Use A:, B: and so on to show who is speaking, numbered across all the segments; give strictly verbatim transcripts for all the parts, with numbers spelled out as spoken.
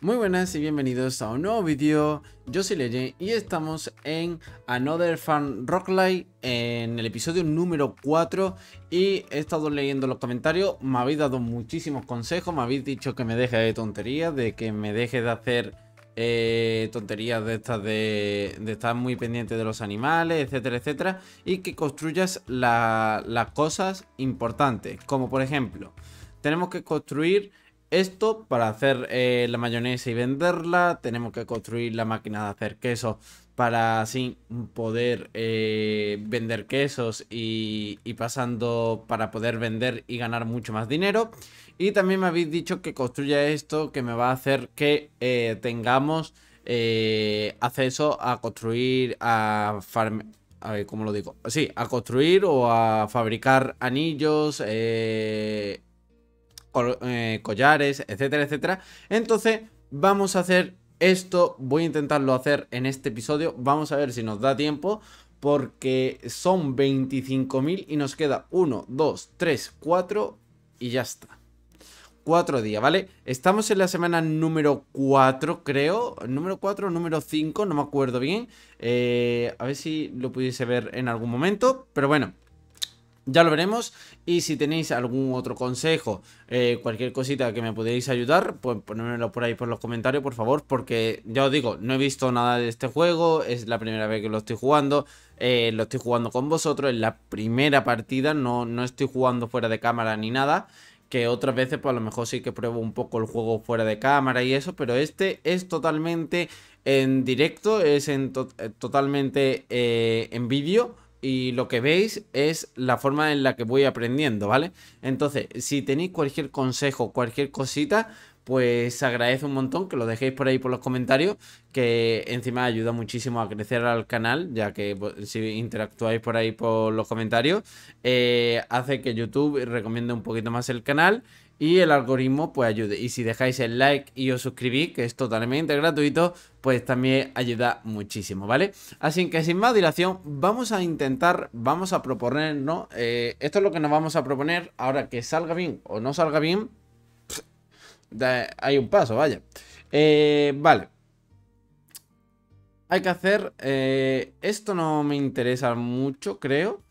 A: Muy buenas y bienvenidos a un nuevo vídeo. Yo soy Leye y estamos en Another Fun Roguelike en el episodio número cuatro. Y he estado leyendo los comentarios, me habéis dado muchísimos consejos, me habéis dicho que me deje de tonterías, de que me deje de hacer eh, tonterías de estas de, de estar muy pendiente de los animales, etcétera, etcétera. Y que construyas la, las cosas importantes, como por ejemplo, tenemos que construir esto para hacer eh, la mayonesa y venderla. Tenemos que construir la máquina de hacer queso para así poder eh, vender quesos y, y pasando para poder vender y ganar mucho más dinero. Y también me habéis dicho que construya esto que me va a hacer que eh, tengamos eh, acceso a construir, a farm... A ver, ¿cómo lo digo? Sí, a construir o a fabricar anillos, eh, collares, etcétera, etcétera. Entonces vamos a hacer esto, voy a intentarlo hacer en este episodio, vamos a ver si nos da tiempo, porque son veinticinco mil y nos queda uno, dos, tres, cuatro y ya está. Cuatro días, ¿vale? Estamos en la semana número cuatro, creo. Número cuatro o número cinco, no me acuerdo bien. eh, A ver si lo pudiese ver en algún momento, pero bueno, ya lo veremos. Y si tenéis algún otro consejo, eh, cualquier cosita que me podéis ayudar, pues ponérmelo por ahí por los comentarios, por favor. Porque ya os digo, no he visto nada de este juego, es la primera vez que lo estoy jugando. eh, Lo estoy jugando con vosotros, es la primera partida, no, no estoy jugando fuera de cámara ni nada. Que otras veces pues a lo mejor sí que pruebo un poco el juego fuera de cámara y eso. Pero este es totalmente en directo, es en to totalmente eh, en vídeo. Y lo que veis es la forma en la que voy aprendiendo, ¿vale? Entonces, si tenéis cualquier consejo, cualquier cosita, pues agradezco un montón que lo dejéis por ahí por los comentarios, que encima ayuda muchísimo a crecer al canal, ya que pues, si interactuáis por ahí por los comentarios, eh, hace que YouTube recomiende un poquito más el canal y el algoritmo pues ayude. Y si dejáis el like y os suscribís, que es totalmente gratuito, pues también ayuda muchísimo, ¿vale? Así que sin más dilación, vamos a intentar, vamos a proponernos, eh, esto es lo que nos vamos a proponer. Ahora, que salga bien o no salga bien, de, hay un paso, vaya. eh, Vale. Hay que hacer, eh, esto no me interesa mucho, creo.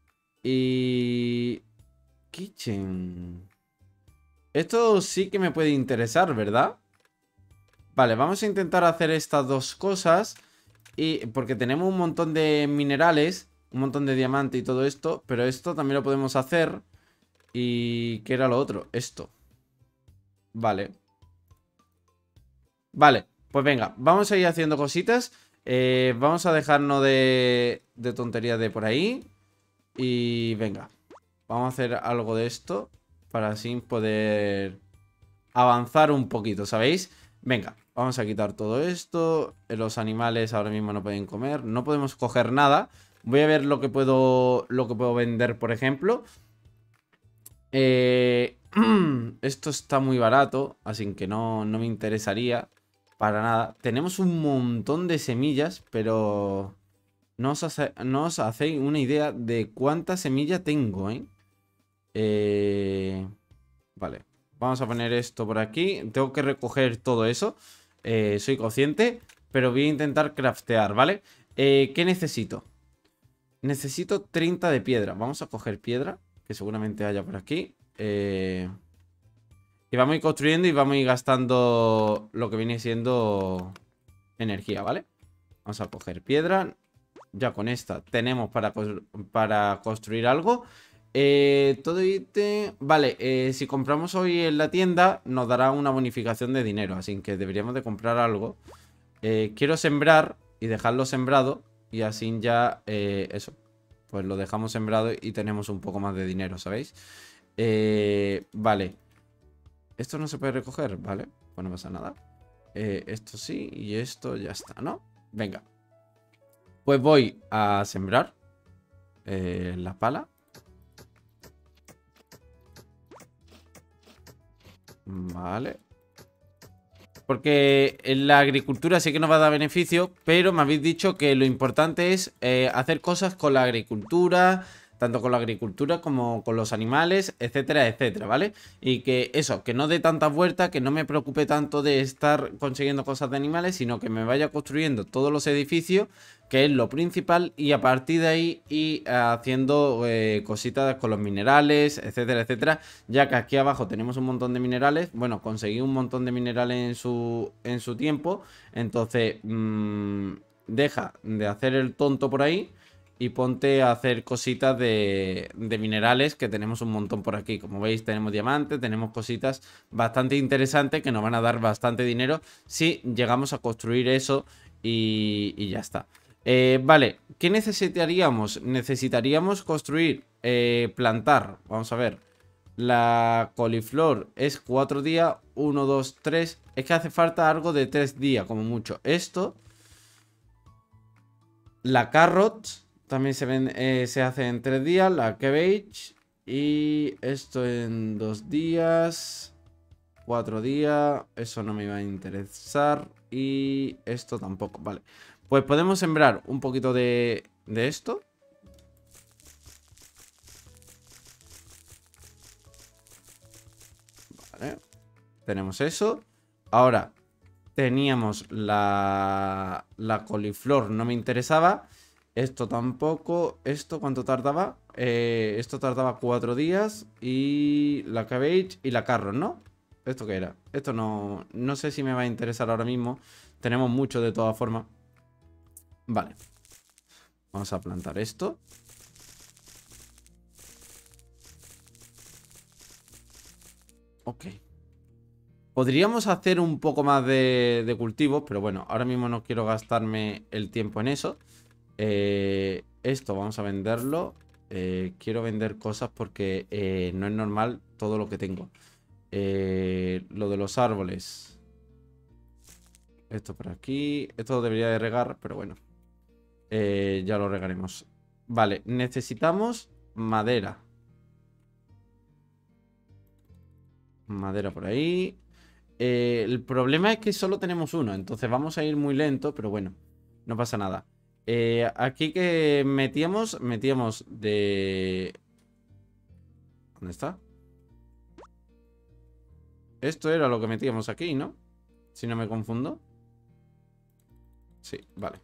A: Y... Kitchen... Esto sí que me puede interesar, ¿verdad? Vale, vamos a intentar hacer estas dos cosas. Y porque tenemos un montón de minerales, un montón de diamante y todo esto. Pero esto también lo podemos hacer. ¿Y qué era lo otro? Esto. Vale. Vale, pues venga, vamos a ir haciendo cositas. eh, Vamos a dejarnos de, de tonterías de por ahí. Y venga, vamos a hacer algo de esto para así poder avanzar un poquito, ¿sabéis? Venga, vamos a quitar todo esto. Los animales ahora mismo no pueden comer, no podemos coger nada. Voy a ver lo que puedo, lo que puedo vender, por ejemplo. Eh, esto está muy barato, así que no, no me interesaría para nada. Tenemos un montón de semillas, pero no os, hace, no os hacéis una idea de cuántas semillas tengo, ¿eh? Eh, vale, vamos a poner esto por aquí. Tengo que recoger todo eso. Eh, soy consciente, pero voy a intentar craftear, ¿vale? Eh, ¿Qué necesito? Necesito treinta de piedra. Vamos a coger piedra, que seguramente haya por aquí. Eh, y vamos a ir construyendo y vamos a ir gastando lo que viene siendo energía, ¿vale? Vamos a coger piedra. Ya con esta tenemos para, para construir algo. Eh, todo ítem... Vale, eh, si compramos hoy en la tienda nos dará una bonificación de dinero, así que deberíamos de comprar algo. eh, Quiero sembrar y dejarlo sembrado. Y así ya, eh, eso, pues lo dejamos sembrado y tenemos un poco más de dinero, ¿sabéis? Eh, vale. Esto no se puede recoger, ¿vale? Pues no pasa nada. eh, Esto sí y esto ya está, ¿no? Venga. Pues voy a sembrar eh, la pala. Vale. Porque en la agricultura sí que nos va a dar beneficio, pero me habéis dicho que lo importante es eh, hacer cosas con la agricultura, tanto con la agricultura como con los animales, etcétera, etcétera, ¿vale? Y que eso, que no dé tantas vueltas, que no me preocupe tanto de estar consiguiendo cosas de animales, sino que me vaya construyendo todos los edificios, que es lo principal, y a partir de ahí y haciendo eh, cositas con los minerales, etcétera, etcétera, ya que aquí abajo tenemos un montón de minerales. Bueno, conseguí un montón de minerales en su, en su tiempo, entonces mmm, deja de hacer el tonto por ahí y ponte a hacer cositas de, de minerales, que tenemos un montón por aquí. Como veis, tenemos diamantes, tenemos cositas bastante interesantes que nos van a dar bastante dinero si llegamos a construir eso y, y ya está. Eh, vale, ¿qué necesitaríamos? Necesitaríamos construir, eh, plantar, vamos a ver. La coliflor es cuatro días, uno, dos, tres. Es que hace falta algo de tres días, como mucho. Esto. La carrot también se, ven, eh, se hace en tres días. La cabbage. Y esto en dos días. Cuatro días. Eso no me iba a interesar. Y esto tampoco. Vale. Pues podemos sembrar un poquito de, de esto. Vale. Tenemos eso. Ahora, teníamos la, la coliflor, no me interesaba. Esto tampoco. ¿Esto cuánto tardaba? Eh, esto tardaba cuatro días. Y la cabbage y la carrot, ¿no? ¿Esto qué era? Esto no, no sé si me va a interesar ahora mismo. Tenemos mucho de todas formas. Vale. Vamos a plantar esto. Ok. Podríamos hacer un poco más de, de cultivos, pero bueno, ahora mismo no quiero gastarme el tiempo en eso. Eh, esto vamos a venderlo. Eh, quiero vender cosas porque eh, no es normal todo lo que tengo. Eh, lo de los árboles. Esto por aquí. Esto debería de regar, pero bueno. Eh, ya lo regaremos. Vale, necesitamos madera. Madera por ahí. Eh, el problema es que solo tenemos uno, entonces vamos a ir muy lento, pero bueno, no pasa nada. Eh, aquí que metíamos, metíamos de... ¿Dónde está? Esto era lo que metíamos aquí, ¿no? Si no me confundo. Sí, vale.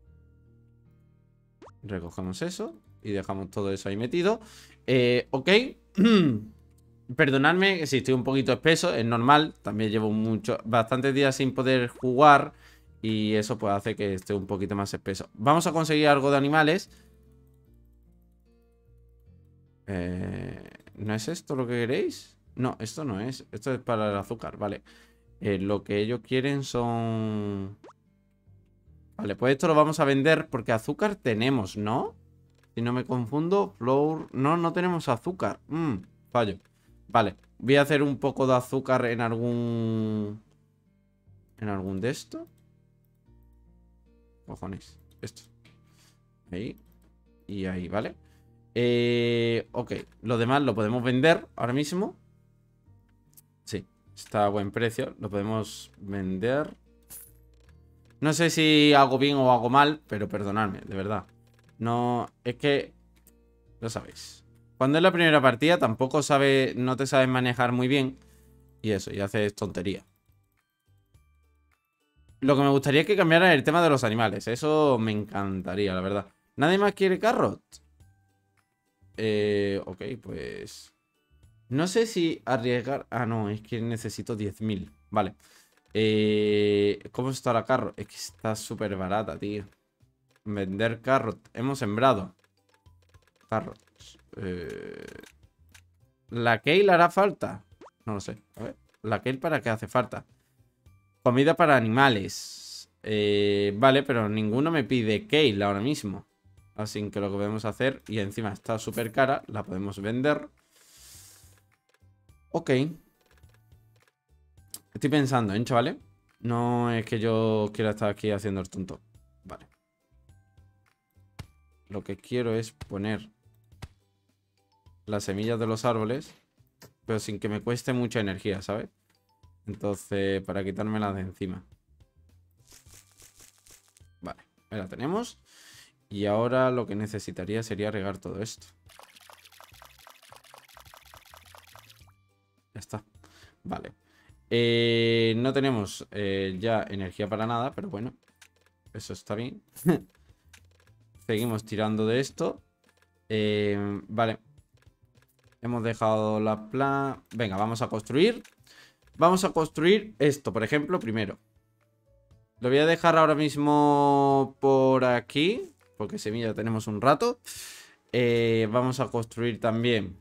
A: Recogemos eso y dejamos todo eso ahí metido. Eh, ok. Perdonadme si estoy un poquito espeso, es normal. También llevo mucho, bastantes días sin poder jugar y eso pues hace que esté un poquito más espeso. Vamos a conseguir algo de animales. Eh, ¿No es esto lo que queréis? No, esto no es. Esto es para el azúcar, vale. Eh, lo que ellos quieren son... Vale, pues esto lo vamos a vender porque azúcar tenemos, ¿no? Si no me confundo, flour... No, no tenemos azúcar. Mm, fallo. Vale, voy a hacer un poco de azúcar en algún... ¿En algún de esto? Cojones, esto. Ahí. Y ahí, ¿vale? Eh, ok, lo demás lo podemos vender ahora mismo. Sí, está a buen precio. Lo podemos vender. No sé si hago bien o hago mal, pero perdonadme, de verdad. No, es que... Lo sabéis. Cuando es la primera partida tampoco sabe, no te sabes manejar muy bien. Y eso, y haces tontería. Lo que me gustaría es que cambiaran el tema de los animales. Eso me encantaría, la verdad. ¿Nadie más quiere carrot? Eh, ok, pues... No sé si arriesgar... Ah, no, es que necesito diez mil. Vale. Eh, ¿Cómo está la carrot? Es que está súper barata, tío. Vender carrot. Hemos sembrado. Carrots. Eh... ¿La kale hará falta? No lo sé. A ver. ¿La kale para qué hace falta? Comida para animales. Eh, vale, pero ninguno me pide kale ahora mismo. Así que lo que podemos hacer... Y encima está súper cara. La podemos vender. Ok. Estoy pensando, ¿eh, chavales? No es que yo quiera estar aquí haciendo el tonto. Vale. Lo que quiero es poner las semillas de los árboles, pero sin que me cueste mucha energía, ¿sabes? Entonces, para quitármelas de encima. Vale, ahí la tenemos. Y ahora lo que necesitaría sería regar todo esto. Ya está. Vale. Eh, no tenemos eh, ya energía para nada, pero bueno. Eso está bien. Seguimos tirando de esto. Eh, vale. Hemos dejado la plan... Venga, vamos a construir. Vamos a construir esto, por ejemplo, primero. Lo voy a dejar ahora mismo por aquí, porque semilla tenemos un rato. Eh, vamos a construir también.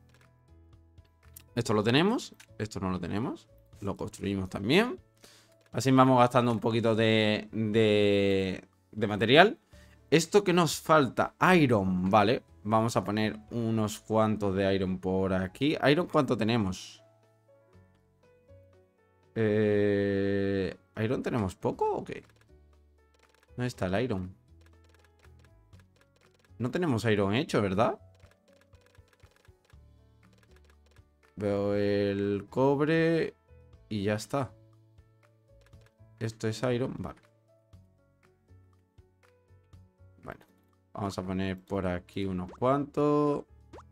A: Esto lo tenemos. Esto no lo tenemos. Lo construimos también. Así vamos gastando un poquito de, de, de material. Esto que nos falta, iron, vale. Vamos a poner unos cuantos de iron por aquí. ¿Iron cuánto tenemos? Eh, ¿Iron tenemos poco o qué? ¿Dónde está el iron? No tenemos iron hecho, ¿verdad? Veo el cobre y ya está. Esto es iron, vale. Bueno, vamos a poner por aquí unos cuantos.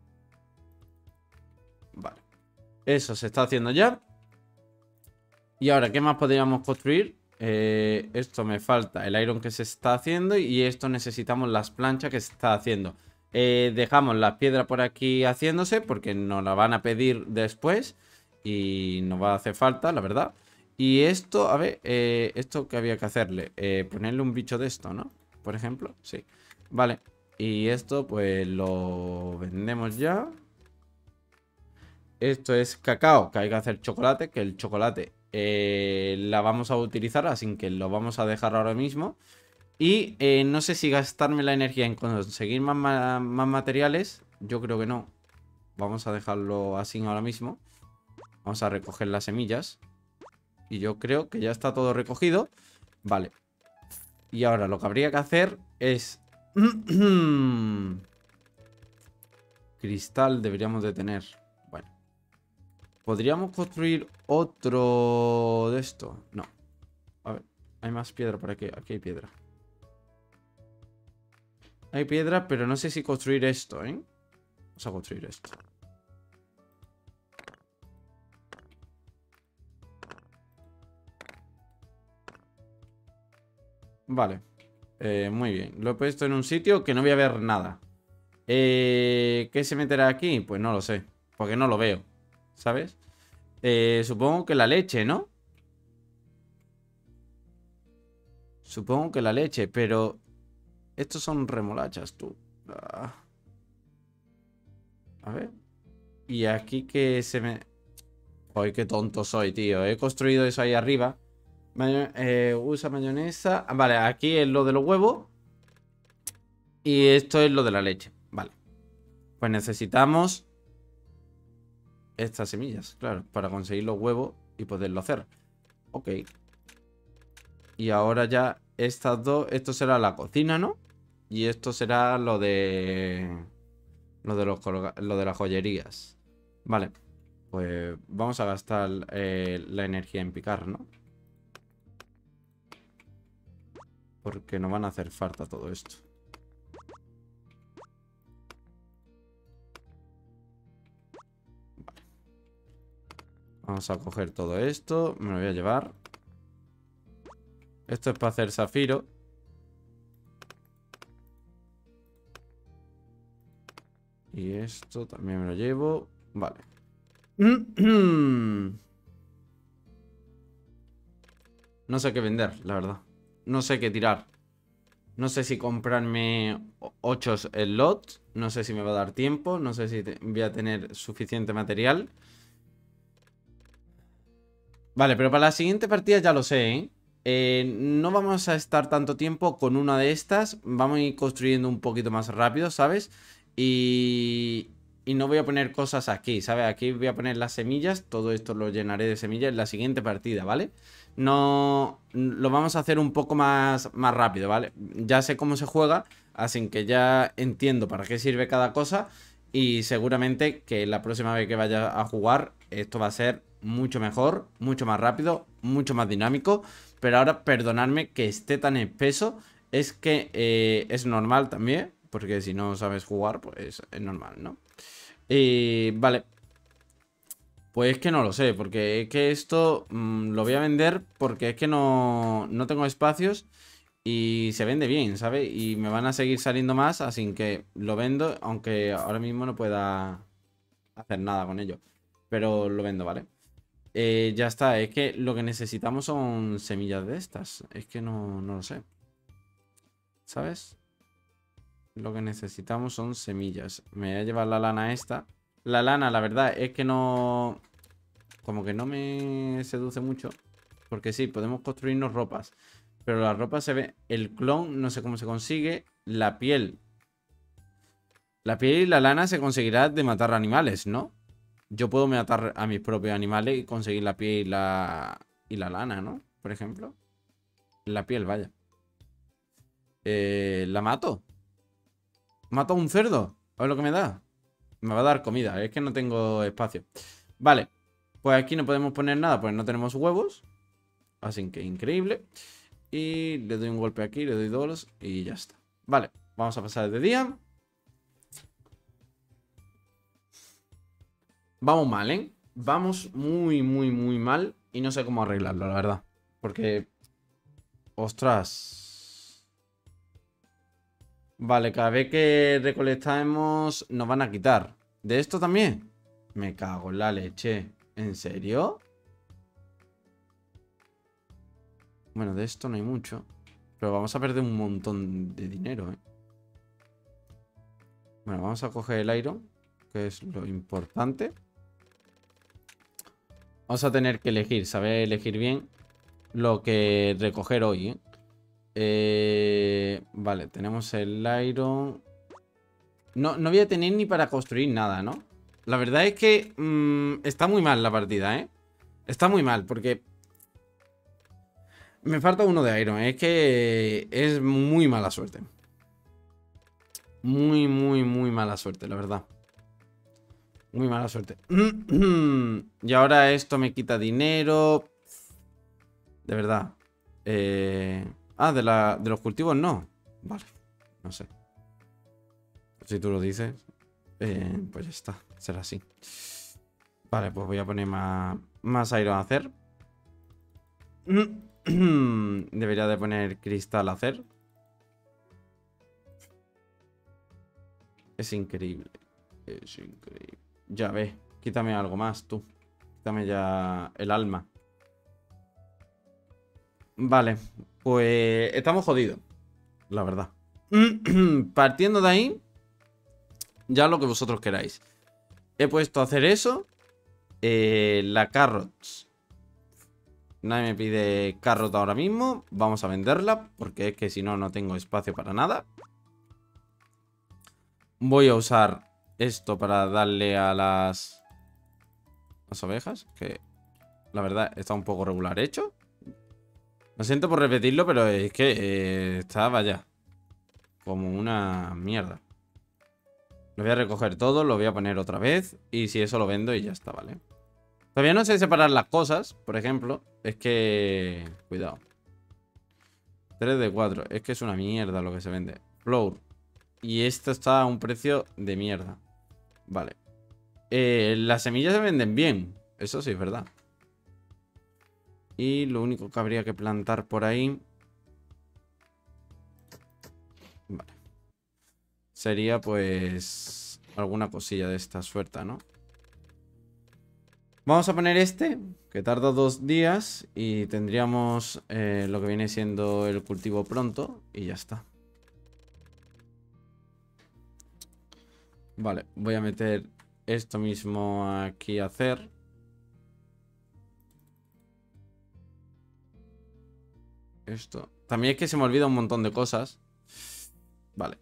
A: Vale. Eso se está haciendo ya. Y ahora, ¿qué más podríamos construir? Eh, esto me falta, el iron que se está haciendo. Y esto necesitamos las planchas que se está haciendo. Eh, dejamos las piedras por aquí haciéndose, porque nos la van a pedir después. Y nos va a hacer falta, la verdad. Y esto, a ver, eh, esto que había que hacerle, eh, ponerle un bicho de esto, ¿no? Por ejemplo, sí. Vale, y esto pues lo vendemos ya. Esto es cacao, que hay que hacer chocolate, que el chocolate eh, la vamos a utilizar, así que lo vamos a dejar ahora mismo. Y eh, no sé si gastarme la energía en conseguir más, ma más materiales. Yo creo que no. Vamos a dejarlo así ahora mismo. Vamos a recoger las semillas. Y yo creo que ya está todo recogido. Vale. Y ahora lo que habría que hacer es... Cristal deberíamos de tener. Bueno. ¿Podríamos construir otro de esto? No. A ver. Hay más piedra por aquí. Aquí hay piedra. Hay piedra, pero no sé si construir esto, ¿eh? Vamos a construir esto. Vale. Eh, muy bien. Lo he puesto en un sitio que no voy a ver nada. Eh, ¿Qué se meterá aquí? Pues no lo sé. Porque no lo veo. ¿Sabes? Eh, supongo que la leche, ¿no? Supongo que la leche, pero... Estos son remolachas, tú. Ah. A ver. Y aquí que se me... Ay, qué tonto soy, tío. He construido eso ahí arriba. Mayo... Eh, usa mayonesa. Vale, aquí es lo de los huevos. Y esto es lo de la leche. Vale. Pues necesitamos estas semillas, claro, para conseguir los huevos y poderlo hacer. Ok. Y ahora ya estas dos... Esto será la cocina, ¿no? Y esto será lo de... Lo de, los colga... lo de las joyerías. Vale. Pues vamos a gastar eh, la energía en picar, ¿no? Porque nos van a hacer falta todo esto. Vale. Vamos a coger todo esto. Me lo voy a llevar. Esto es para hacer zafiro. Y esto también me lo llevo. Vale. No sé qué vender, la verdad. No sé qué tirar. No sé si comprarme ocho slots. No sé si me va a dar tiempo. No sé si voy a tener suficiente material. Vale, pero para la siguiente partida ya lo sé, ¿eh? Eh, no vamos a estar tanto tiempo con una de estas. Vamos a ir construyendo un poquito más rápido, ¿sabes? Y... Y no voy a poner cosas aquí, ¿sabes? Aquí voy a poner las semillas. Todo esto lo llenaré de semillas en la siguiente partida, ¿vale? No... Lo vamos a hacer un poco más, más rápido, ¿vale? Ya sé cómo se juega, así que ya entiendo para qué sirve cada cosa. Y seguramente que la próxima vez que vaya a jugar, esto va a ser mucho mejor, mucho más rápido, mucho más dinámico. Pero ahora perdonadme que esté tan espeso. Es que eh, es normal también, porque si no sabes jugar, pues es normal, ¿no? Y vale. Pues es que no lo sé, porque es que esto mmm, lo voy a vender porque es que no, no tengo espacios y se vende bien, ¿sabes? Y me van a seguir saliendo más, así que lo vendo, aunque ahora mismo no pueda hacer nada con ello. Pero lo vendo, ¿vale? Eh, ya está, es que lo que necesitamos son semillas de estas. Es que no, no lo sé. ¿Sabes? Lo que necesitamos son semillas. Me voy a llevar la lana esta. La lana, la verdad, es que no... Como que no me seduce mucho. Porque sí, podemos construirnos ropas. Pero la ropa se ve... El clon, no sé cómo se consigue. La piel. La piel y la lana se conseguirá de matar animales, ¿no? Yo puedo matar a mis propios animales y conseguir la piel y la... Y la lana, ¿no? Por ejemplo. La piel, vaya. Eh, ¿La mato? ¿Mato a un cerdo? A ver lo que me da. Me va a dar comida, es que no tengo espacio. Vale, pues aquí no podemos poner nada, pues no tenemos huevos. Así que increíble. Y le doy un golpe aquí, le doy dos y ya está. Vale, vamos a pasar de día. Vamos mal, ¿eh? Vamos muy, muy, muy mal. Y no sé cómo arreglarlo, la verdad. Porque... Ostras. Vale, cada vez que recolectamos nos van a quitar. ¿De esto también? Me cago en la leche. ¿En serio? Bueno, de esto no hay mucho. Pero vamos a perder un montón de dinero, ¿eh? Bueno, vamos a coger el iron, que es lo importante. Vamos a tener que elegir, saber elegir bien lo que recoger hoy, ¿eh? Eh, vale, tenemos el iron. No, no voy a tener ni para construir nada, ¿no? La verdad es que mmm, está muy mal la partida, ¿eh? Está muy mal, porque me falta uno de iron. Es que es muy mala suerte. Muy, muy, muy mala suerte, la verdad. Muy mala suerte. Y ahora esto me quita dinero. De verdad. Eh... Ah, de, la... de los cultivos no. Vale, no sé. Si tú lo dices, eh, pues ya está. Será así. Vale, pues voy a poner más, más iron a hacer. Debería de poner cristal a hacer. Es increíble. Es increíble. Ya ves. Quítame algo más, tú. Quítame ya el alma. Vale. Pues estamos jodidos. La verdad. Partiendo de ahí, ya lo que vosotros queráis. He puesto a hacer eso. Eh, la carrots. Nadie me pide carrot ahora mismo. Vamos a venderla, porque es que si no, no tengo espacio para nada. Voy a usar esto para darle a las... Las ovejas, que la verdad está un poco regular hecho. Lo siento por repetirlo, pero es que eh, está, vaya, como una mierda. Lo voy a recoger todo, lo voy a poner otra vez. Y si eso lo vendo y ya está, ¿vale? Todavía no sé separar las cosas, por ejemplo. Es que... Cuidado. tres de cuatro. Es que es una mierda lo que se vende. Flour. Y esto está a un precio de mierda. Vale. Eh, las semillas se venden bien. Eso sí es verdad. Y lo único que habría que plantar por ahí... Vale. Sería pues... alguna cosilla de esta suerte, ¿no? Vamos a poner este, que tarda dos días. Y tendríamos eh, lo que viene siendo el cultivo pronto. Y ya está. Vale, voy a meter esto mismo aquí a hacer. Esto. También es que se me olvida un montón de cosas. Vale.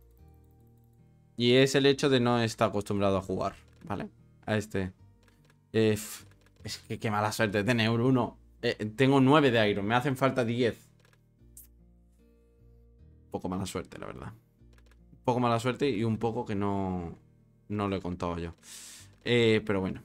A: Y es el hecho de no estar acostumbrado a jugar, ¿vale? A este. Eh, es que qué mala suerte tener uno. Eh, tengo nueve de iron, me hacen falta diez. Un poco mala suerte, la verdad. Un poco mala suerte y un poco que no, no lo he contado yo. Eh, pero bueno.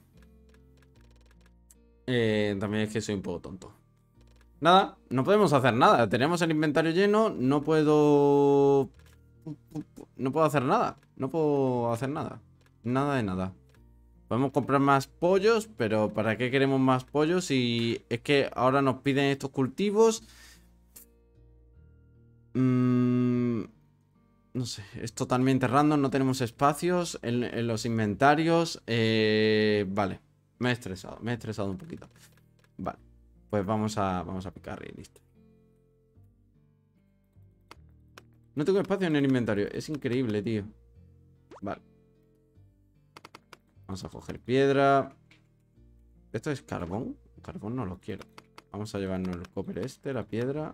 A: Eh, también es que soy un poco tonto. Nada, no podemos hacer nada. Tenemos el inventario lleno. No puedo... No puedo hacer nada. No puedo hacer nada. Nada de nada. Podemos comprar más pollos, pero ¿para qué queremos más pollos? Si es que ahora nos piden estos cultivos. Mm, no sé, es totalmente random, no tenemos espacios en, en los inventarios. Eh, vale, me he estresado, me he estresado un poquito. Vale, pues vamos a, vamos a picar y listo. No tengo espacio en el inventario, es increíble, tío. Vale. Vamos a coger piedra. ¿Esto es carbón? Carbón no lo quiero. Vamos a llevarnos el copper este, la piedra.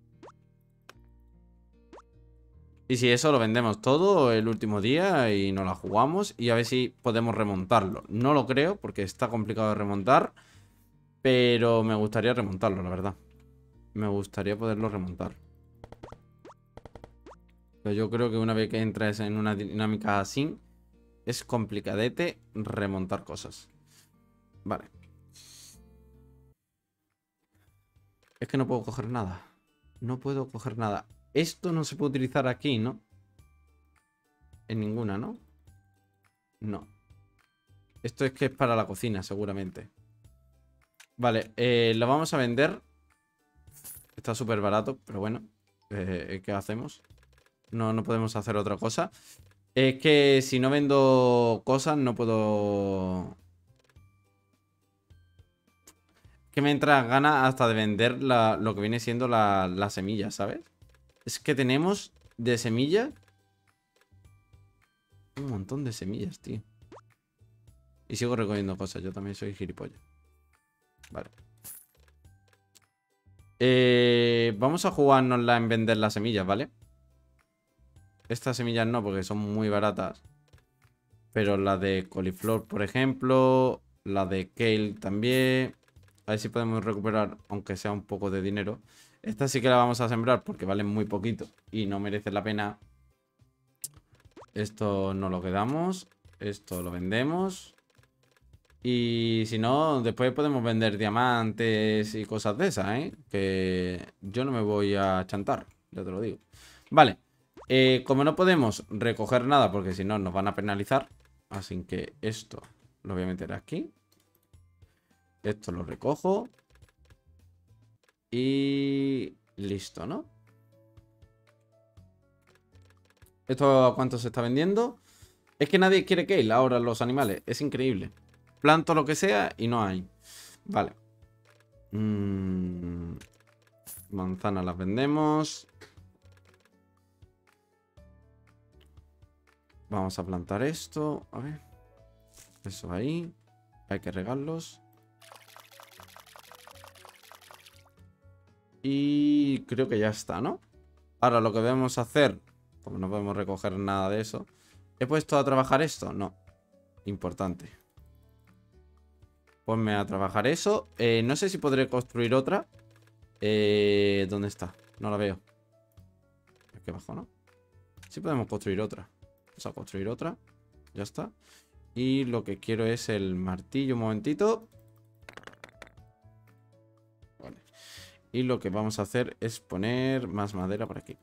A: Y si eso lo vendemos todo el último día y nos la jugamos y a ver si podemos remontarlo. No lo creo porque está complicado de remontar, pero me gustaría remontarlo, la verdad. Me gustaría poderlo remontar. Pero yo creo que una vez que entres en una dinámica así, es complicadete remontar cosas. Vale. Es que no puedo coger nada. No puedo coger nada. Esto no se puede utilizar aquí, ¿no? En ninguna, ¿no? No. Esto es que es para la cocina, seguramente. Vale, eh, lo vamos a vender. Está súper barato, pero bueno. Eh, ¿Qué hacemos? No, no podemos hacer otra cosa. Es que si no vendo cosas, no puedo... Que me entra ganas hasta de vender la, lo que viene siendo la, la semilla, ¿sabes? Es que tenemos de semillas un montón de semillas, tío. Y sigo recogiendo cosas, yo también soy gilipollas. Vale. Eh, vamos a jugárnosla en vender las semillas, ¿vale? Estas semillas no, porque son muy baratas. Pero la de coliflor, por ejemplo. La de kale también. A ver si podemos recuperar, aunque sea un poco de dinero. Esta sí que la vamos a sembrar porque valen muy poquito y no merece la pena. Esto no lo quedamos. Esto lo vendemos. Y si no, después podemos vender diamantes y cosas de esas, ¿eh? Que yo no me voy a chantar, ya te lo digo. Vale. Eh, como no podemos recoger nada porque si no nos van a penalizar. Así que esto lo voy a meter aquí. Esto lo recojo. Y listo, ¿no? ¿Esto a cuánto se está vendiendo? Es que nadie quiere kale ahora los animales. Es increíble. Planto lo que sea y no hay. Vale. Mm, manzanas las vendemos. Vamos a plantar esto. A ver. Eso ahí. Hay que regarlos. Y creo que ya está, ¿no? Ahora lo que debemos hacer, como no podemos recoger nada de eso. ¿He puesto a trabajar esto? No. Importante. Ponme a trabajar eso. Eh, no sé si podré construir otra. Eh, ¿Dónde está? No la veo. Aquí abajo, ¿no? Sí podemos construir otra. Vamos a construir otra. Ya está. Y lo que quiero es el martillo. Un momentito. Vale. Y lo que vamos a hacer es poner más madera por aquí.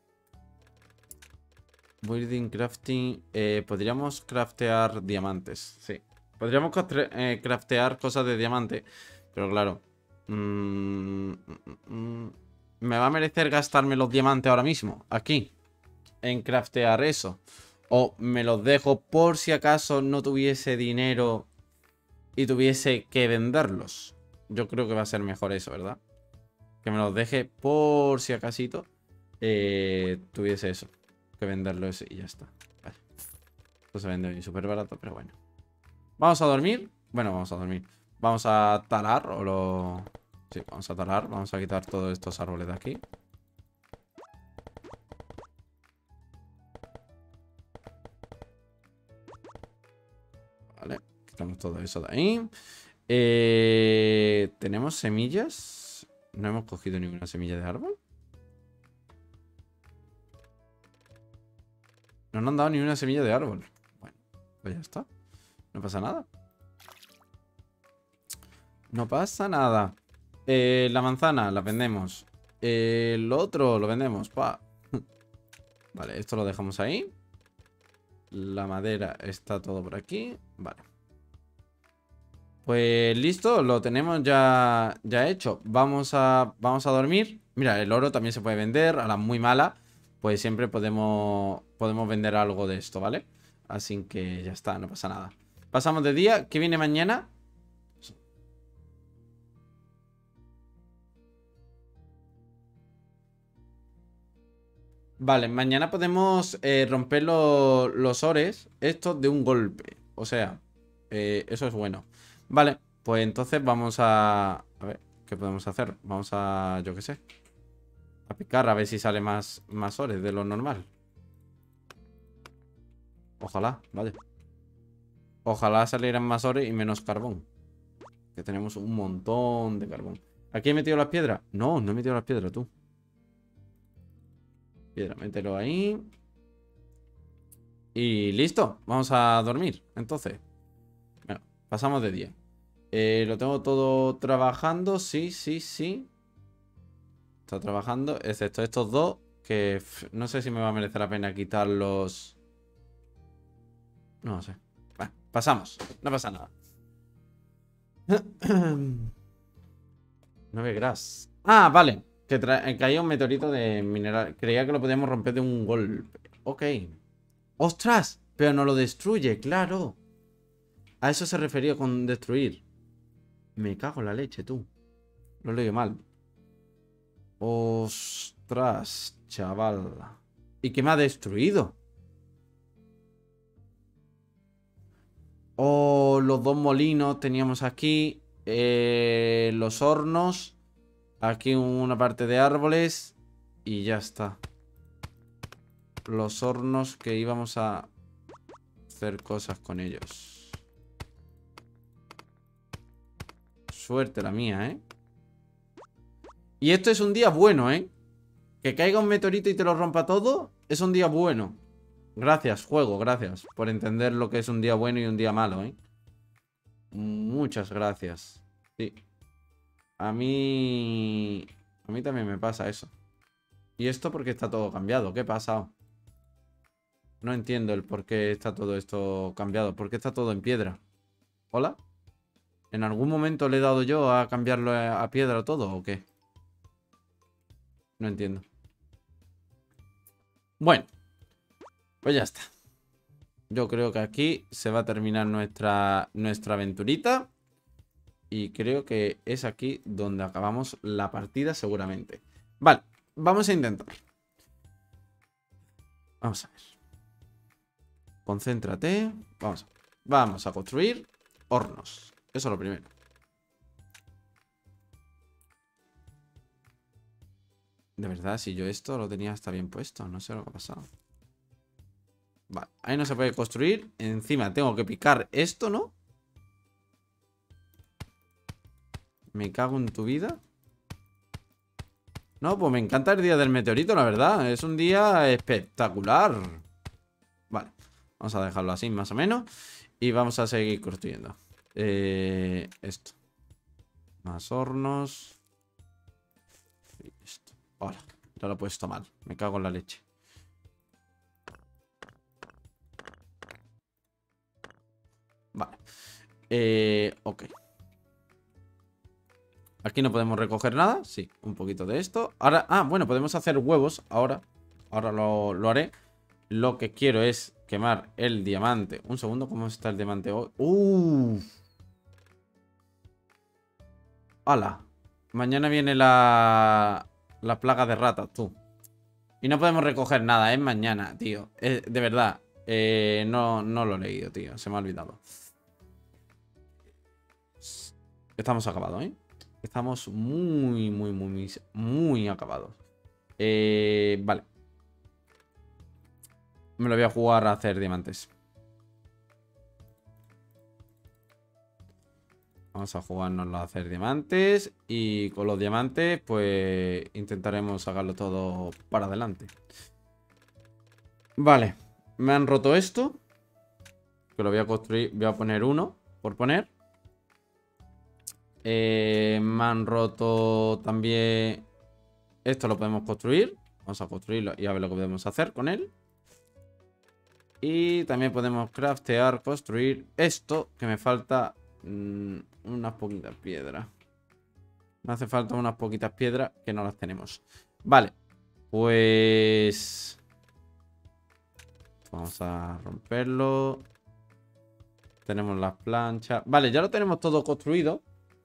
A: Building, crafting. Eh, podríamos craftear diamantes. Sí. Podríamos eh, craftear cosas de diamante. Pero claro. Mmm, mm, me va a merecer gastarme los diamantes ahora mismo. Aquí. En craftear eso. O me los dejo por si acaso no tuviese dinero y tuviese que venderlos. Yo creo que va a ser mejor eso, ¿verdad? Que me los deje por si acasito eh, tuviese eso. Que venderlo ese y ya está. Vale. Esto se vende súper barato, pero bueno. ¿Vamos a dormir? Bueno, vamos a dormir. Vamos a talar o lo... Sí, vamos a talar. Vamos a quitar todos estos árboles de aquí. Vale, quitamos todo eso de ahí. Eh, ¿Tenemos semillas? No hemos cogido ninguna semilla de árbol. No nos han dado ni una semilla de árbol. Bueno, pues ya está. No pasa nada. No pasa nada. Eh, la manzana la vendemos. Eh, lo otro lo vendemos. Pa. Vale, esto lo dejamos ahí. La madera está todo por aquí. Vale. pues listo, lo tenemos ya, ya hecho. Vamos a, vamos a dormir. Mira, el oro también se puede vender. A la muy mala, pues siempre podemos, podemos vender algo de esto, ¿vale? Así que ya está, no pasa nada. Pasamos de día. ¿Qué viene mañana? Vale, mañana podemos eh, romper lo- los ores estos de un golpe. O sea, eh, eso es bueno. Vale, pues entonces vamos a... A ver, ¿qué podemos hacer? Vamos a, yo qué sé, a picar a ver si sale más, más ores de lo normal. Ojalá, vale. Ojalá salieran más ores y menos carbón. Que tenemos un montón de carbón. ¿Aquí he metido las piedras? No, no he metido las piedras, tú. Piedra, mételo ahí. Y listo, vamos a dormir. Entonces, bueno, pasamos de día. Eh, lo tengo todo trabajando, sí, sí, sí. Está trabajando, excepto estos dos, que pff, no sé si me va a merecer la pena quitarlos. No sé. Bueno, pasamos, no pasa nada. nueve gras. Ah, vale. Que eh, caía un meteorito de mineral. Creía que lo podíamos romper de un golpe. Ok. ¡Ostras! Pero no lo destruye, claro. A eso se refería con destruir. Me cago en la leche, tú. Lo he leído mal. Ostras, chaval. ¿Y qué me ha destruido? Oh, los dos molinos teníamos aquí. Eh, los hornos. Aquí una parte de árboles. Y ya está. Los hornos que íbamos a hacer cosas con ellos. Suerte la mía, ¿eh? Y esto es un día bueno, ¿eh? Que caiga un meteorito y te lo rompa todo, es un día bueno. Gracias, juego, gracias por entender lo que es un día bueno y un día malo, ¿eh? Muchas gracias. Sí. A mí... A mí también me pasa eso. ¿Y esto porque está todo cambiado? ¿Qué ha pasado? No entiendo el por qué está todo esto cambiado. ¿Por qué está todo en piedra? ¿Hola? ¿En algún momento le he dado yo a cambiarlo a a piedra todo o qué? No entiendo. Bueno, pues ya está. Yo creo que aquí se va a terminar nuestra, nuestra aventurita. Y creo que es aquí donde acabamos la partida seguramente. Vale, vamos a intentar. Vamos a ver. Concéntrate. Vamos a ver. Vamos a construir hornos. Eso es lo primero. De verdad, si yo esto lo tenía hasta bien puesto. No sé lo que ha pasado. Vale, ahí no se puede construir. Encima tengo que picar esto, ¿no? Me cago en tu vida. No, pues me encanta el día del meteorito, la verdad. Es un día espectacular. Vale, vamos a dejarlo así más o menos. Y vamos a seguir construyendo. Eh, esto. Más hornos. Y esto. Hola, ya lo he puesto mal. Me cago en la leche. Vale. Eh, ok. Aquí no podemos recoger nada. Sí, un poquito de esto. Ahora, ah, bueno, podemos hacer huevos. Ahora, ahora lo, lo haré. Lo que quiero es quemar el diamante. Un segundo, ¿cómo está el diamante hoy? ¡Uh! ¡Hala! Mañana viene la... La plaga de ratas, tú. Y no podemos recoger nada, es mañana, tío. Eh, de verdad. Eh, no, no lo he leído, tío. Se me ha olvidado. Estamos acabados, ¿eh? Estamos muy, muy, muy, muy, muy acabados. Eh, vale. Me lo voy a jugar a hacer diamantes. Vamos a jugárnoslo a hacer diamantes. Y con los diamantes, pues intentaremos sacarlo todo para adelante. Vale. Me han roto esto. Que lo voy a construir. Voy a poner uno por poner. Eh, me han roto también... Esto lo podemos construir. Vamos a construirlo y a ver lo que podemos hacer con él. Y también podemos craftear, construir esto que me falta... Mmm, unas poquitas piedras. Me hace falta unas poquitas piedras que no las tenemos. Vale. Pues... Vamos a romperlo. Tenemos las planchas. Vale, ya lo tenemos todo construido.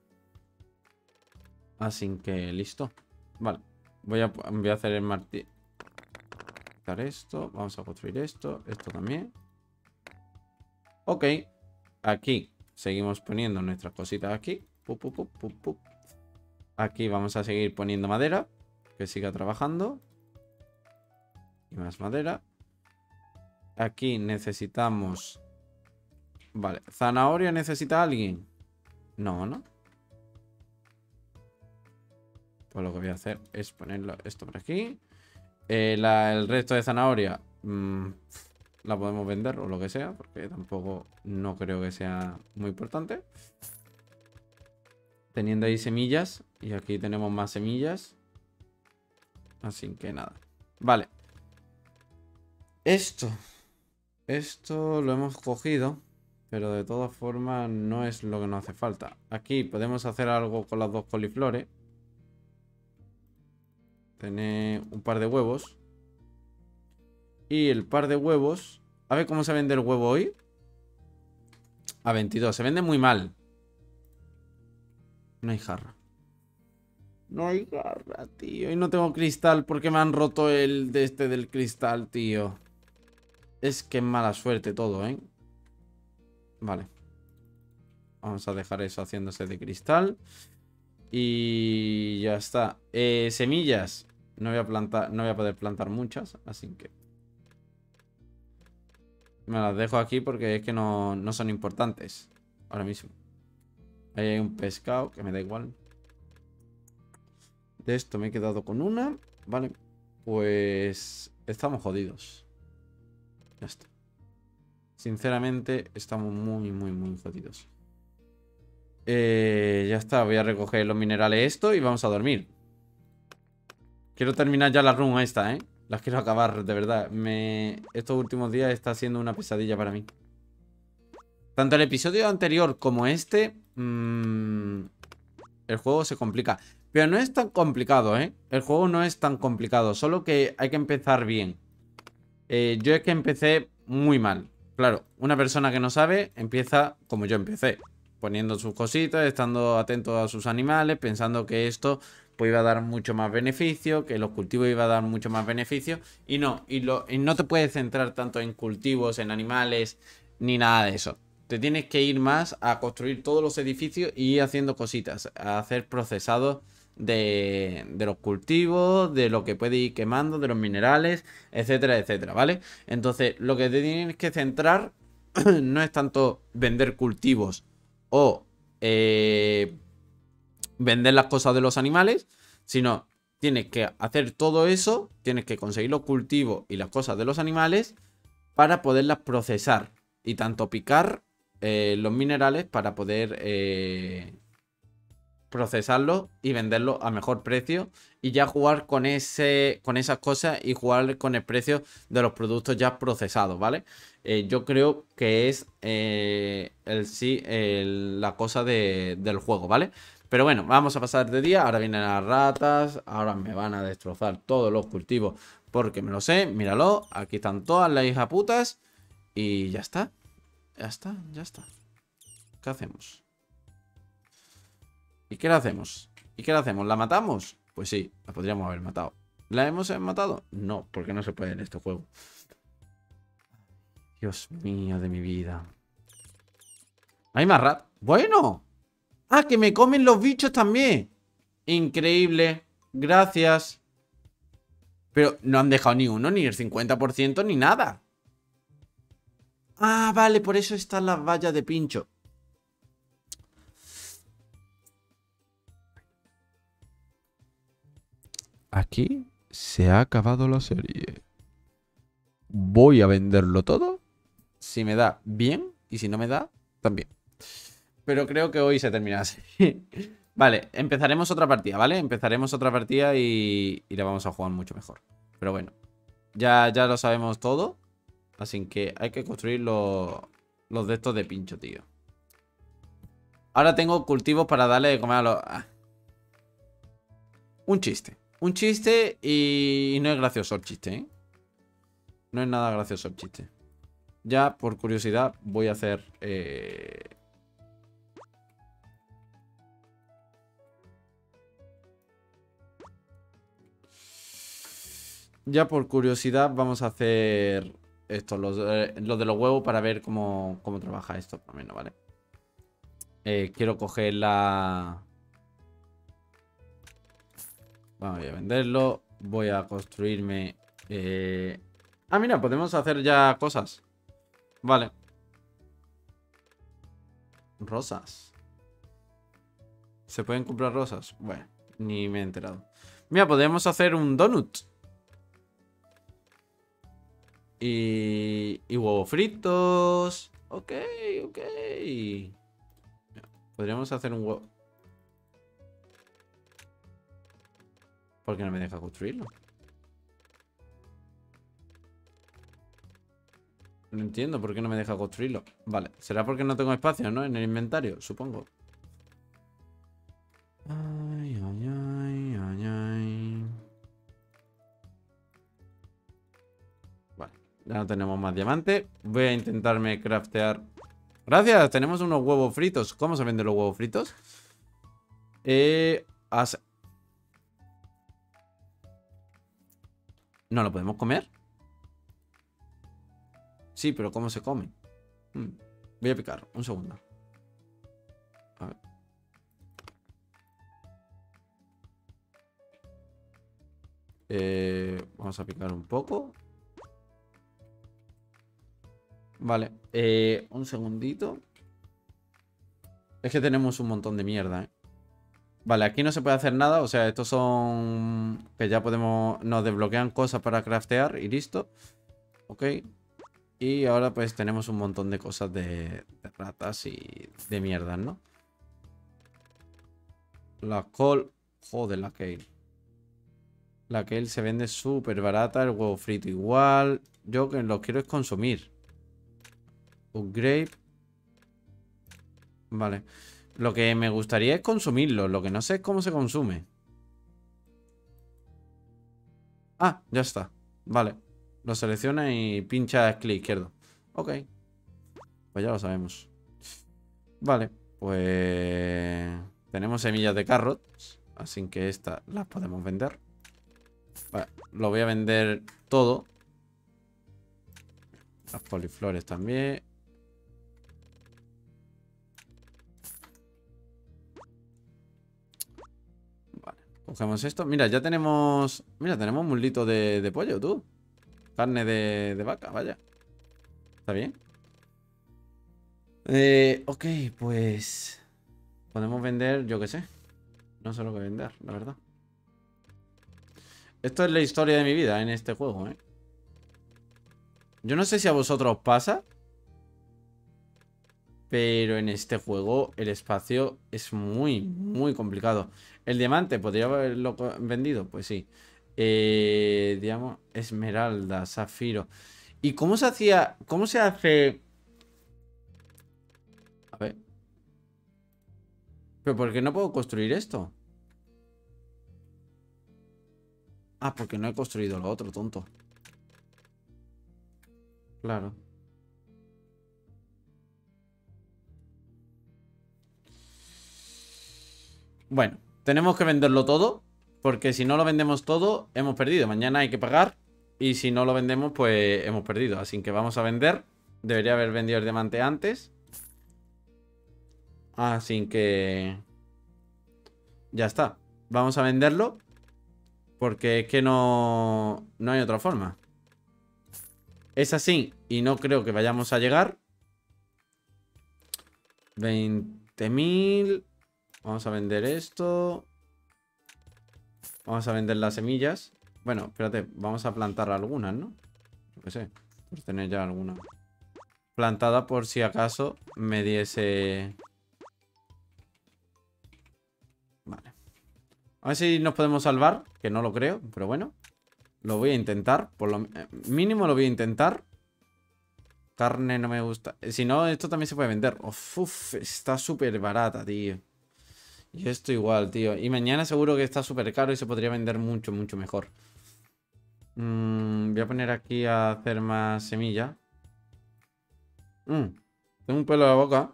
A: Así que listo. Vale. Voy a, voy a hacer el martillo. Quitar esto. Vamos a construir esto. Esto también. Ok. Aquí seguimos poniendo nuestras cositas aquí. Pup, pup, pup, pup, pup. Aquí vamos a seguir poniendo madera. Que siga trabajando. Y más madera. Aquí necesitamos... Vale. ¿Zanahoria necesita alguien? No, ¿no? Pues lo que voy a hacer es ponerlo esto por aquí. Eh, la, el resto de zanahoria mmm, la podemos vender o lo que sea, porque tampoco no creo que sea muy importante. Teniendo ahí semillas. Y aquí tenemos más semillas. Así que nada. Vale. Esto. Esto lo hemos cogido. Pero de todas formas no es lo que nos hace falta. Aquí podemos hacer algo con las dos coliflores. Tener un par de huevos. Y el par de huevos... A ver cómo se vende el huevo hoy. A veintidós. Se vende muy mal. No hay jarra. No hay jarra, tío. Y no tengo cristal porque me han roto el de este del cristal, tío. Es que es mala suerte todo, ¿eh? Vale. Vamos a dejar eso haciéndose de cristal. Y ya está. Eh, semillas. No voy a plantar, no voy a poder plantar muchas. Así que me las dejo aquí porque es que no, no son importantes ahora mismo. Ahí hay un pescado que me da igual. De esto me he quedado con una. Vale. Pues estamos jodidos. Ya está. Sinceramente estamos muy, muy, muy jodidos. Eh, ya está. Voy a recoger los minerales esto y vamos a dormir. Quiero terminar ya la run esta, ¿eh? Las quiero acabar, de verdad. Me... Estos últimos días está siendo una pesadilla para mí. Tanto el episodio anterior como este... Mmm, el juego se complica. Pero no es tan complicado, ¿eh? El juego no es tan complicado. Solo que hay que empezar bien. Eh, yo es que empecé muy mal. Claro, una persona que no sabe empieza como yo empecé. Poniendo sus cositas, estando atento a sus animales, pensando que esto... pues iba a dar mucho más beneficio, que los cultivos iba a dar mucho más beneficio. Y no, y, lo, y no te puedes centrar tanto en cultivos, en animales, ni nada de eso. Te tienes que ir más a construir todos los edificios y ir haciendo cositas, a hacer procesados de, de los cultivos, de lo que puede ir quemando, de los minerales, etcétera, etcétera, ¿vale? Entonces, lo que te tienes que centrar no es tanto vender cultivos o... Eh, vender las cosas de los animales, sino tienes que hacer todo eso, tienes que conseguir los cultivos y las cosas de los animales para poderlas procesar y tanto picar eh, los minerales para poder eh, procesarlos y venderlos a mejor precio y ya jugar con ese con esas cosas y jugar con el precio de los productos ya procesados, ¿vale? Eh, yo creo que es eh, el sí el, la cosa de, del juego, ¿vale? Pero bueno, vamos a pasar de día. Ahora vienen las ratas. Ahora me van a destrozar todos los cultivos porque me lo sé. Míralo. Aquí están todas las hijas putas. Y ya está. Ya está, ya está. ¿Qué hacemos? ¿Y qué le hacemos? ¿Y qué le hacemos? ¿La matamos? Pues sí, la podríamos haber matado. ¿La hemos matado? No, porque no se puede en este juego. Dios mío de mi vida. Hay más ratas. Bueno. ¡Ah, que me comen los bichos también! Increíble. Gracias. Pero no han dejado ni uno, ni el cincuenta por ciento, ni nada. Ah, vale, por eso están las vallas de pincho. Aquí se ha acabado la serie. Voy a venderlo todo. Si me da, bien. Y si no me da, también. Pero creo que hoy se termina así. Vale, empezaremos otra partida, ¿vale? Empezaremos otra partida y, y la vamos a jugar mucho mejor. Pero bueno, ya, ya lo sabemos todo. Así que hay que construir los, los de estos de pincho, tío. Ahora tengo cultivos para darle de comer a los... Ah. Un chiste. Un chiste y no es gracioso el chiste, ¿eh? No es nada gracioso el chiste. Ya, por curiosidad, voy a hacer... Eh... Ya, por curiosidad, vamos a hacer... Esto, los, eh, los de los huevos para ver cómo, cómo trabaja esto, por lo menos, ¿vale? Eh, quiero coger la... Vamos a venderlo. Voy a construirme... Eh... Ah, mira, podemos hacer ya cosas. Vale. Rosas. ¿Se pueden comprar rosas? Bueno, ni me he enterado. Mira, podemos hacer un donut. Y... Y huevos fritos. Ok, ok. Podríamos hacer un huevo... ¿Por qué no me deja construirlo? No entiendo por qué no me deja construirlo. Vale, será porque no tengo espacio, ¿no? En el inventario, supongo. Ay, ay, ay, ay, ay. Vale, ya no tenemos más diamante. Voy a intentarme craftear. Gracias, tenemos unos huevos fritos. ¿Cómo se venden los huevos fritos? Eh... As... ¿No lo podemos comer? Sí, pero ¿cómo se come? Hmm. Voy a picar, un segundo. A ver. Eh, vamos a picar un poco. Vale, eh, un segundito. Es que tenemos un montón de mierda, ¿eh? Vale, aquí no se puede hacer nada. O sea, estos son... Que ya podemos... Nos desbloquean cosas para craftear y listo. Ok. Y ahora pues tenemos un montón de cosas de, de ratas y de mierdas, ¿no? La col... Joder, la kale. La kale se vende súper barata. El huevo frito igual. Yo que lo quiero es consumir. Upgrade. Vale. Lo que me gustaría es consumirlo. Lo que no sé es cómo se consume. Ah, ya está. Vale. Lo selecciona y pincha clic izquierdo. Ok. Pues ya lo sabemos. Vale. Pues... Tenemos semillas de carrots. Así que estas las podemos vender. Vale. Lo voy a vender todo. Las coliflores también. Vale. Cogemos esto. Mira, ya tenemos... Mira, tenemos muslito de, de pollo, tú. Carne de, de vaca, vaya. Está bien. Eh, ok, pues... Podemos vender, yo qué sé. No sé lo que vender, la verdad. Esto es la historia de mi vida en este juego, ¿eh? Yo no sé si a vosotros os pasa, pero en este juego el espacio es muy, muy complicado. El diamante, ¿podría haberlo vendido? Pues sí. Eh, digamos, esmeralda, zafiro. ¿Y cómo se hacía? ¿Cómo se hace? A ver. ¿Pero por qué no puedo construir esto? Ah, porque no he construido lo otro, tonto. Claro. Bueno, tenemos que venderlo todo. Porque si no lo vendemos todo, hemos perdido. Mañana hay que pagar. Y si no lo vendemos, pues hemos perdido. Así que vamos a vender. Debería haber vendido el diamante antes. Así que... Ya está. Vamos a venderlo. Porque es que no... No hay otra forma. Es así. Y no creo que vayamos a llegar. veinte mil. Vamos a vender esto. Vamos a vender las semillas. Bueno, espérate. Vamos a plantar algunas, ¿no? Yo qué sé. Por tener ya alguna plantada por si acaso me diese... Vale. A ver si nos podemos salvar. Que no lo creo, pero bueno. Lo voy a intentar. Por lo mínimo lo voy a intentar. carne no me gusta. Si no, esto también se puede vender. Uf, uf, está súper barata, tío. Y esto igual, tío. Y mañana seguro que está súper caro y se podría vender mucho, mucho mejor. Mm, voy a poner aquí a hacer más semilla. Mm, tengo un pelo en la boca.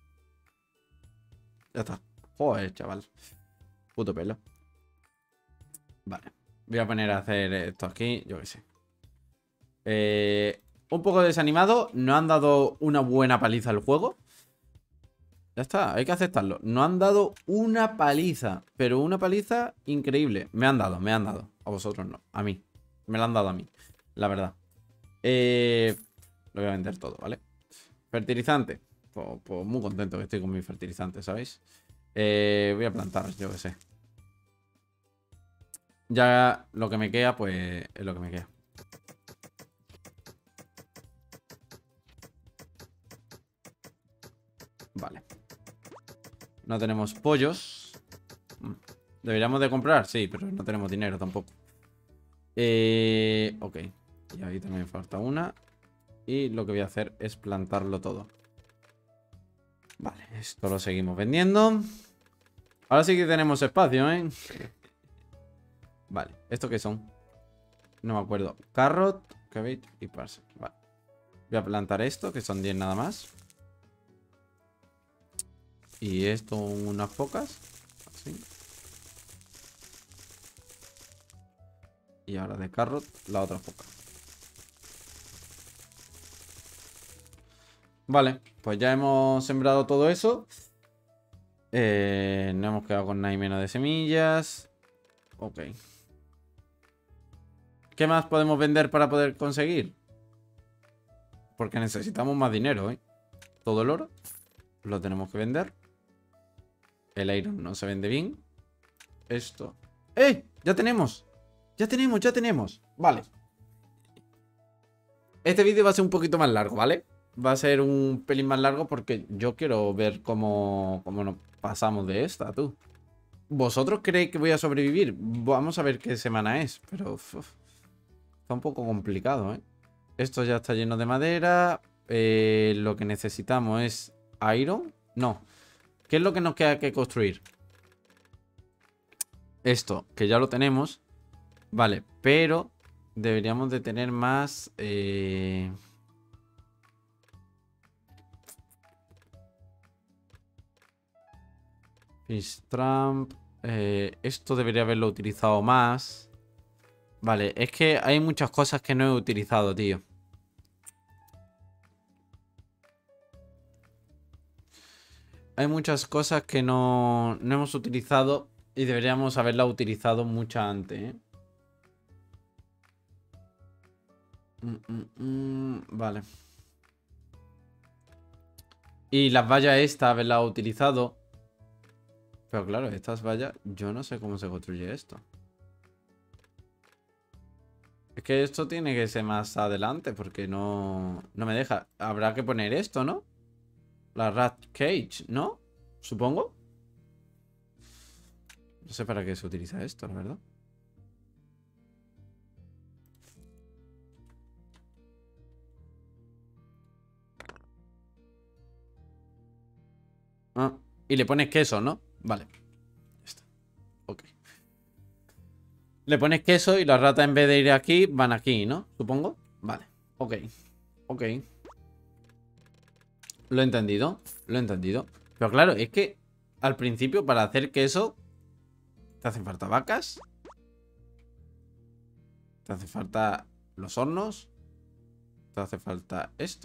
A: Ya está. Joder, chaval. Puto pelo. Vale. Voy a poner a hacer esto aquí. Yo qué sé. Eh, un poco desanimado. No han dado una buena paliza al juego. Ya está, hay que aceptarlo. No han dado una paliza. Pero una paliza increíble. Me han dado, me han dado. A vosotros no, a mí. Me la han dado a mí, la verdad. Eh, lo voy a vender todo, ¿vale? Fertilizante. Pues, pues muy contento que estoy con mi fertilizante, ¿sabéis? Eh, voy a plantar, yo qué sé. Ya lo que me queda, pues es lo que me queda. Vale. No tenemos pollos. ¿Deberíamos de comprar? Sí, pero no tenemos dinero tampoco. Eh, ok. Y ahí también falta una. Y lo que voy a hacer es plantarlo todo. Vale, esto lo seguimos vendiendo. Ahora sí que tenemos espacio, ¿eh? Vale, ¿esto qué son? No me acuerdo. Carrot, cabbage y parsley. Vale. Voy a plantar esto, que son diez nada más. Y esto unas pocas. Así. Y ahora de carrot, la otra poca. Vale, pues ya hemos sembrado todo eso. Eh, no hemos quedado con nada y menos de semillas. Ok. ¿Qué más podemos vender para poder conseguir? Porque necesitamos más dinero, ¿eh? Todo el oro lo tenemos que vender. El iron no se vende bien. Esto. ¡Eh! ¡Ya tenemos! ¡Ya tenemos, ya tenemos! Vale. Este vídeo va a ser un poquito más largo, ¿vale? Va a ser un pelín más largo porque yo quiero ver cómo, cómo nos pasamos de esta, tú. ¿Vosotros creéis que voy a sobrevivir? Vamos a ver qué semana es, pero uf, está un poco complicado, ¿eh? Esto ya está lleno de madera. Eh, lo que necesitamos es iron. No. ¿Qué es lo que nos queda que construir? Esto, que ya lo tenemos. Vale, pero deberíamos de tener más... Eh... Fish Trump. Eh, esto debería haberlo utilizado más. Vale, es que hay muchas cosas que no he utilizado, tío. Hay muchas cosas que no, no hemos utilizado y deberíamos haberla utilizado mucho antes, ¿eh? Mm, mm, mm, vale. Y las vallas esta, haberla utilizado. Pero claro, estas vallas, yo no sé cómo se construye esto. Es que esto tiene que ser más adelante porque no, no me deja. Habrá que poner esto, ¿no? La rat cage, ¿no? Supongo. No sé para qué se utiliza esto, la verdad. Ah, y le pones queso, ¿no? Vale. Ya está. Ok. Le pones queso y las ratas en vez de ir aquí, van aquí, ¿no? Supongo. Vale. Ok. Ok. Lo he entendido. Lo he entendido. Pero claro, es que al principio para hacer queso te hacen falta vacas. Te hace falta los hornos. Te hace falta esto.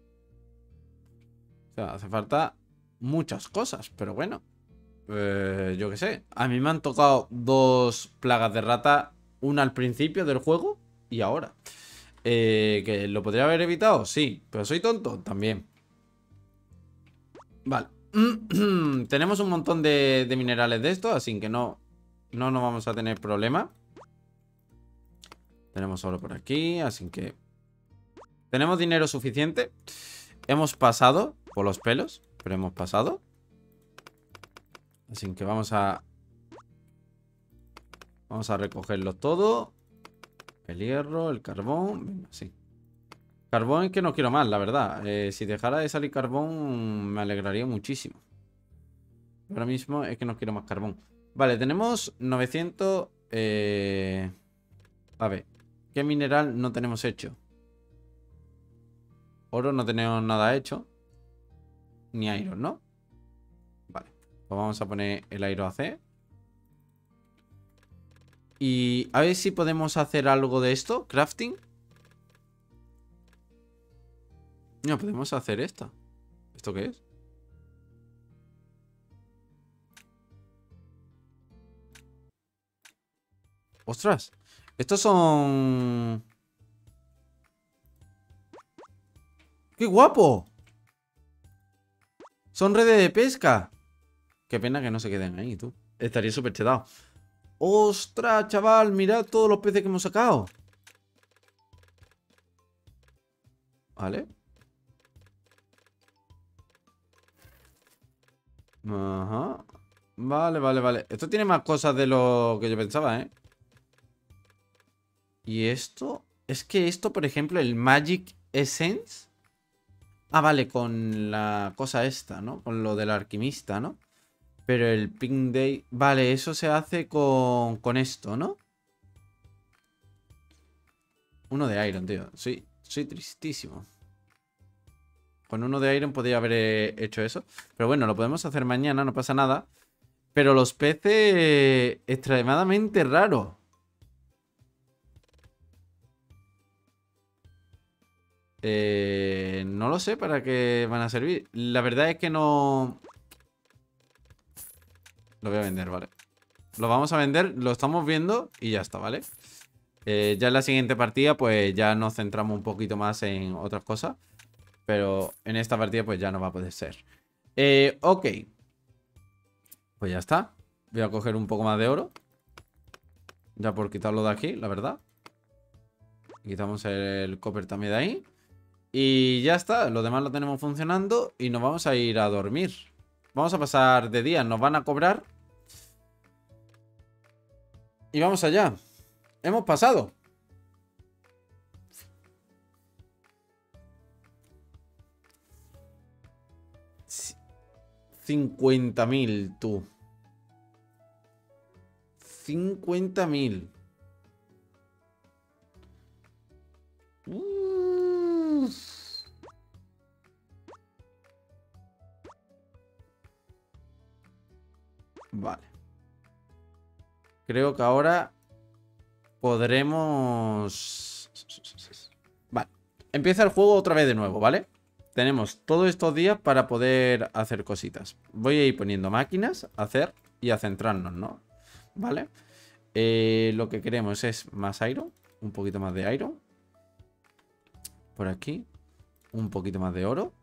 A: O sea, hace falta muchas cosas, pero bueno. Eh, yo qué sé. A mí me han tocado dos plagas de rata. Una al principio del juego y ahora. Eh, ¿que lo podría haber evitado? Sí. ¿Pero soy tonto? También. Vale. Tenemos un montón de, de minerales de esto, así que no, no nos vamos a tener problema. Tenemos oro por aquí, así que... Tenemos dinero suficiente. Hemos pasado por los pelos, pero hemos pasado. Así que vamos a... Vamos a recogerlo todo. El hierro, el carbón. Venga, sí. Carbón es que no quiero más, la verdad. Eh, si dejara de salir carbón, me alegraría muchísimo. Ahora mismo es que no quiero más carbón. Vale, tenemos novecientos... Eh... A ver, ¿qué mineral no tenemos hecho? Oro no tenemos nada hecho. Ni iron, ¿no? Vale, pues vamos a poner el iron A C. Y a ver si podemos hacer algo de esto. Crafting. No, podemos hacer esta. ¿Esto qué es? ¡Ostras! Estos son... ¡Qué guapo! Son redes de pesca. Qué pena que no se queden ahí, tú. Estaría súper chetado. ¡Ostras, chaval! Mirad todos los peces que hemos sacado. Vale. Ajá. Vale, vale, vale. Esto tiene más cosas de lo que yo pensaba, ¿eh? Y esto... Es que esto, por ejemplo, el Magic Essence... Ah, vale, con la cosa esta, ¿no? Con lo del alquimista, ¿no? Pero el Pink Day... Vale, eso se hace con, con esto, ¿no? Uno de Iron, tío. Soy, soy tristísimo. Con uno de Iron podría haber eh, hecho eso. Pero bueno, lo podemos hacer mañana, no pasa nada. Pero los peces... Extremadamente raros. Eh, no lo sé para qué van a servir. La verdad es que no... Lo voy a vender, ¿vale? Lo vamos a vender, lo estamos viendo y ya está, ¿vale? Eh, ya en la siguiente partida pues ya nos centramos un poquito más en otras cosas. Pero en esta partida pues ya no va a poder ser. Eh, ok. Pues ya está. Voy a coger un poco más de oro. Ya por quitarlo de aquí, la verdad. Quitamos el copper también de ahí. Y ya está, lo demás lo tenemos funcionando y nos vamos a ir a dormir. Vamos a pasar de día, nos van a cobrar. Y vamos allá. Hemos pasado. cincuenta mil, tú. cincuenta mil. Vale. Creo que ahora podremos... Vale. Empieza el juego otra vez de nuevo, ¿vale? Tenemos todos estos días para poder hacer cositas. Voy a ir poniendo máquinas a hacer y a centrarnos, ¿no? ¿Vale? Eh, lo que queremos es más iron. Un poquito más de iron. Por aquí. Un poquito más de oro.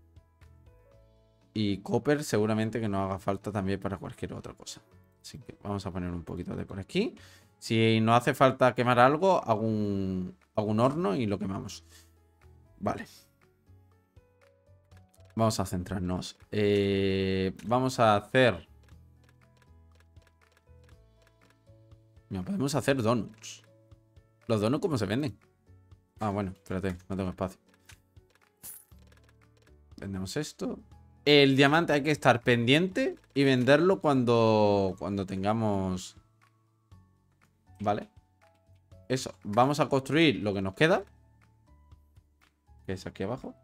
A: Y copper seguramente que nos haga falta también para cualquier otra cosa. Así que vamos a poner un poquito de por aquí. Si nos hace falta quemar algo, hago un, hago un horno y lo quemamos. Vale. Vamos a centrarnos. Eh, vamos a hacer... Mira, podemos hacer donuts. ¿Los donuts cómo se venden? Ah, bueno, espérate, no tengo espacio. Vendemos esto. El diamante hay que estar pendiente y venderlo cuando, cuando tengamos... Vale. Eso, vamos a construir lo que nos queda. Que es aquí abajo.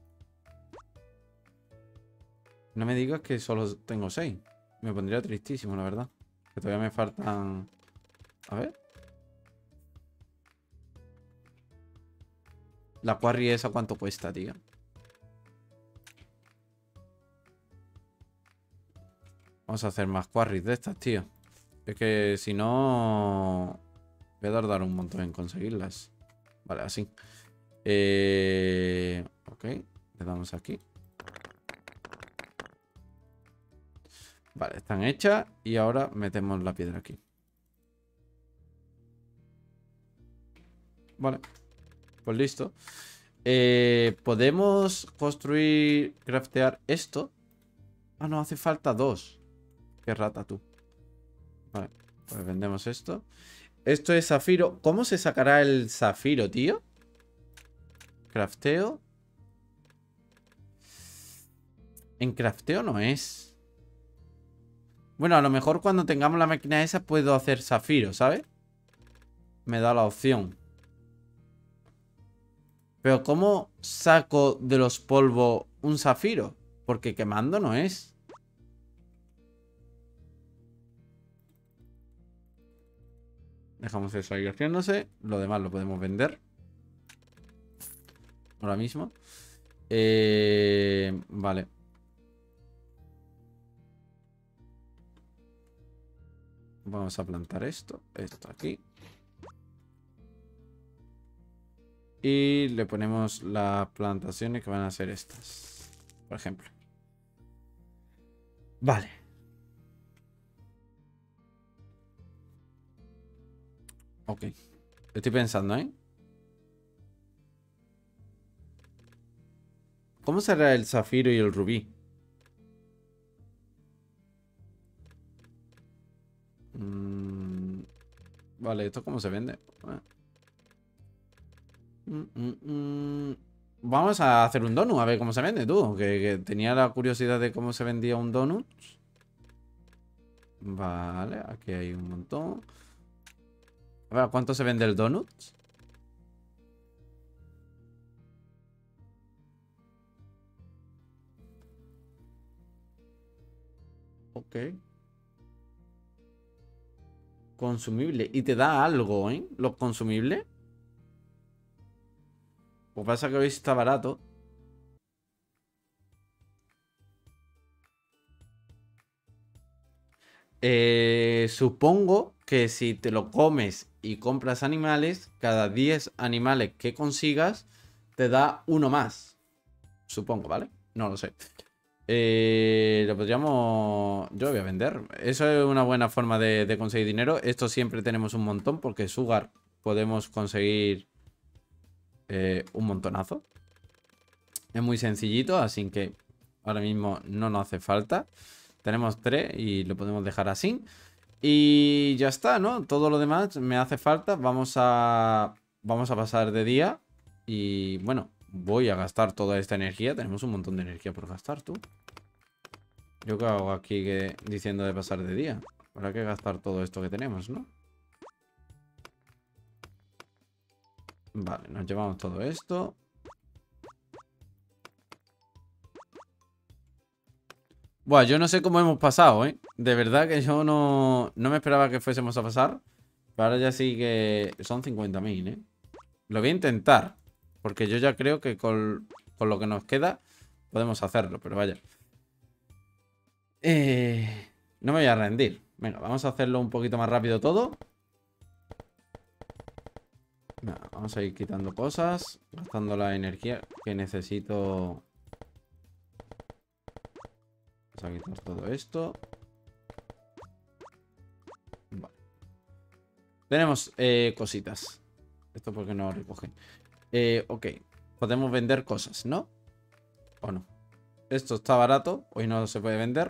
A: No me digas que solo tengo seis. Me pondría tristísimo, la verdad. Que todavía me faltan... A ver. La quarry esa, ¿cuánto cuesta, tío? Vamos a hacer más quarries de estas, tío. Es que si no... Voy a tardar un montón en conseguirlas. Vale, así. Eh... Ok, le damos aquí. Vale, están hechas. Y ahora metemos la piedra aquí. Vale. Pues listo. Eh, Podemos construir... Craftear esto. Ah, no, hace falta dos. Qué rata tú. Vale, pues vendemos esto. Esto es zafiro. ¿Cómo se sacará el zafiro, tío? crafteo. En crafteo no es. Bueno, a lo mejor cuando tengamos la máquina esa puedo hacer zafiro, ¿sabes? Me da la opción. Pero ¿cómo saco de los polvos un zafiro? Porque quemando no es. Dejamos eso ahí haciéndose. Lo demás lo podemos vender. Ahora mismo. Eh, vale. Vamos a plantar esto. Esto aquí. Y le ponemos las plantaciones que van a ser estas. Por ejemplo. Vale. Ok. Estoy pensando, ¿eh? ¿Cómo será el zafiro y el rubí? Mm, vale, ¿esto cómo se vende? Ah. Mm, mm, mm. Vamos a hacer un donut, a ver cómo se vende, tú. Que, que tenía la curiosidad de cómo se vendía un donut. Vale, aquí hay un montón. A ver, ¿cuánto se vende el donut? Ok. Consumible. Y te da algo, ¿eh? Los consumibles. Lo que pasa es que hoy está barato. Eh, supongo que si te lo comes y compras animales, cada diez animales que consigas, te da uno más. Supongo, ¿vale? No lo sé. Eh, lo podríamos... Yo lo voy a vender. Eso es una buena forma de, de conseguir dinero. Esto siempre tenemos un montón porque Sugar podemos conseguir eh, un montonazo. Es muy sencillito, así que ahora mismo no nos hace falta. Tenemos tres y lo podemos dejar así. Y ya está, ¿no? Todo lo demás me hace falta. Vamos a... Vamos a pasar de día. Y bueno, voy a gastar toda esta energía. Tenemos un montón de energía por gastar, tú. Yo qué hago aquí que... diciendo de pasar de día. Habrá que gastar todo esto que tenemos, ¿no? Vale, nos llevamos todo esto. Buah, yo no sé cómo hemos pasado, ¿eh? De verdad que yo no, no me esperaba que fuésemos a pasar. Pero ahora ya sí que son cincuenta mil, ¿eh? Lo voy a intentar. Porque yo ya creo que con, con lo que nos queda podemos hacerlo, pero vaya. Eh, no me voy a rendir. Venga, vamos a hacerlo un poquito más rápido todo. Venga, vamos a ir quitando cosas. Gastando la energía que necesito. Vamos a quitar todo esto. Vale. Tenemos eh, cositas. Esto porque no recogen. Eh, ok. Podemos vender cosas, ¿no? ¿O no? Esto está barato. Hoy no se puede vender.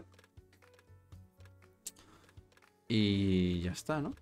A: Y ya está, ¿no?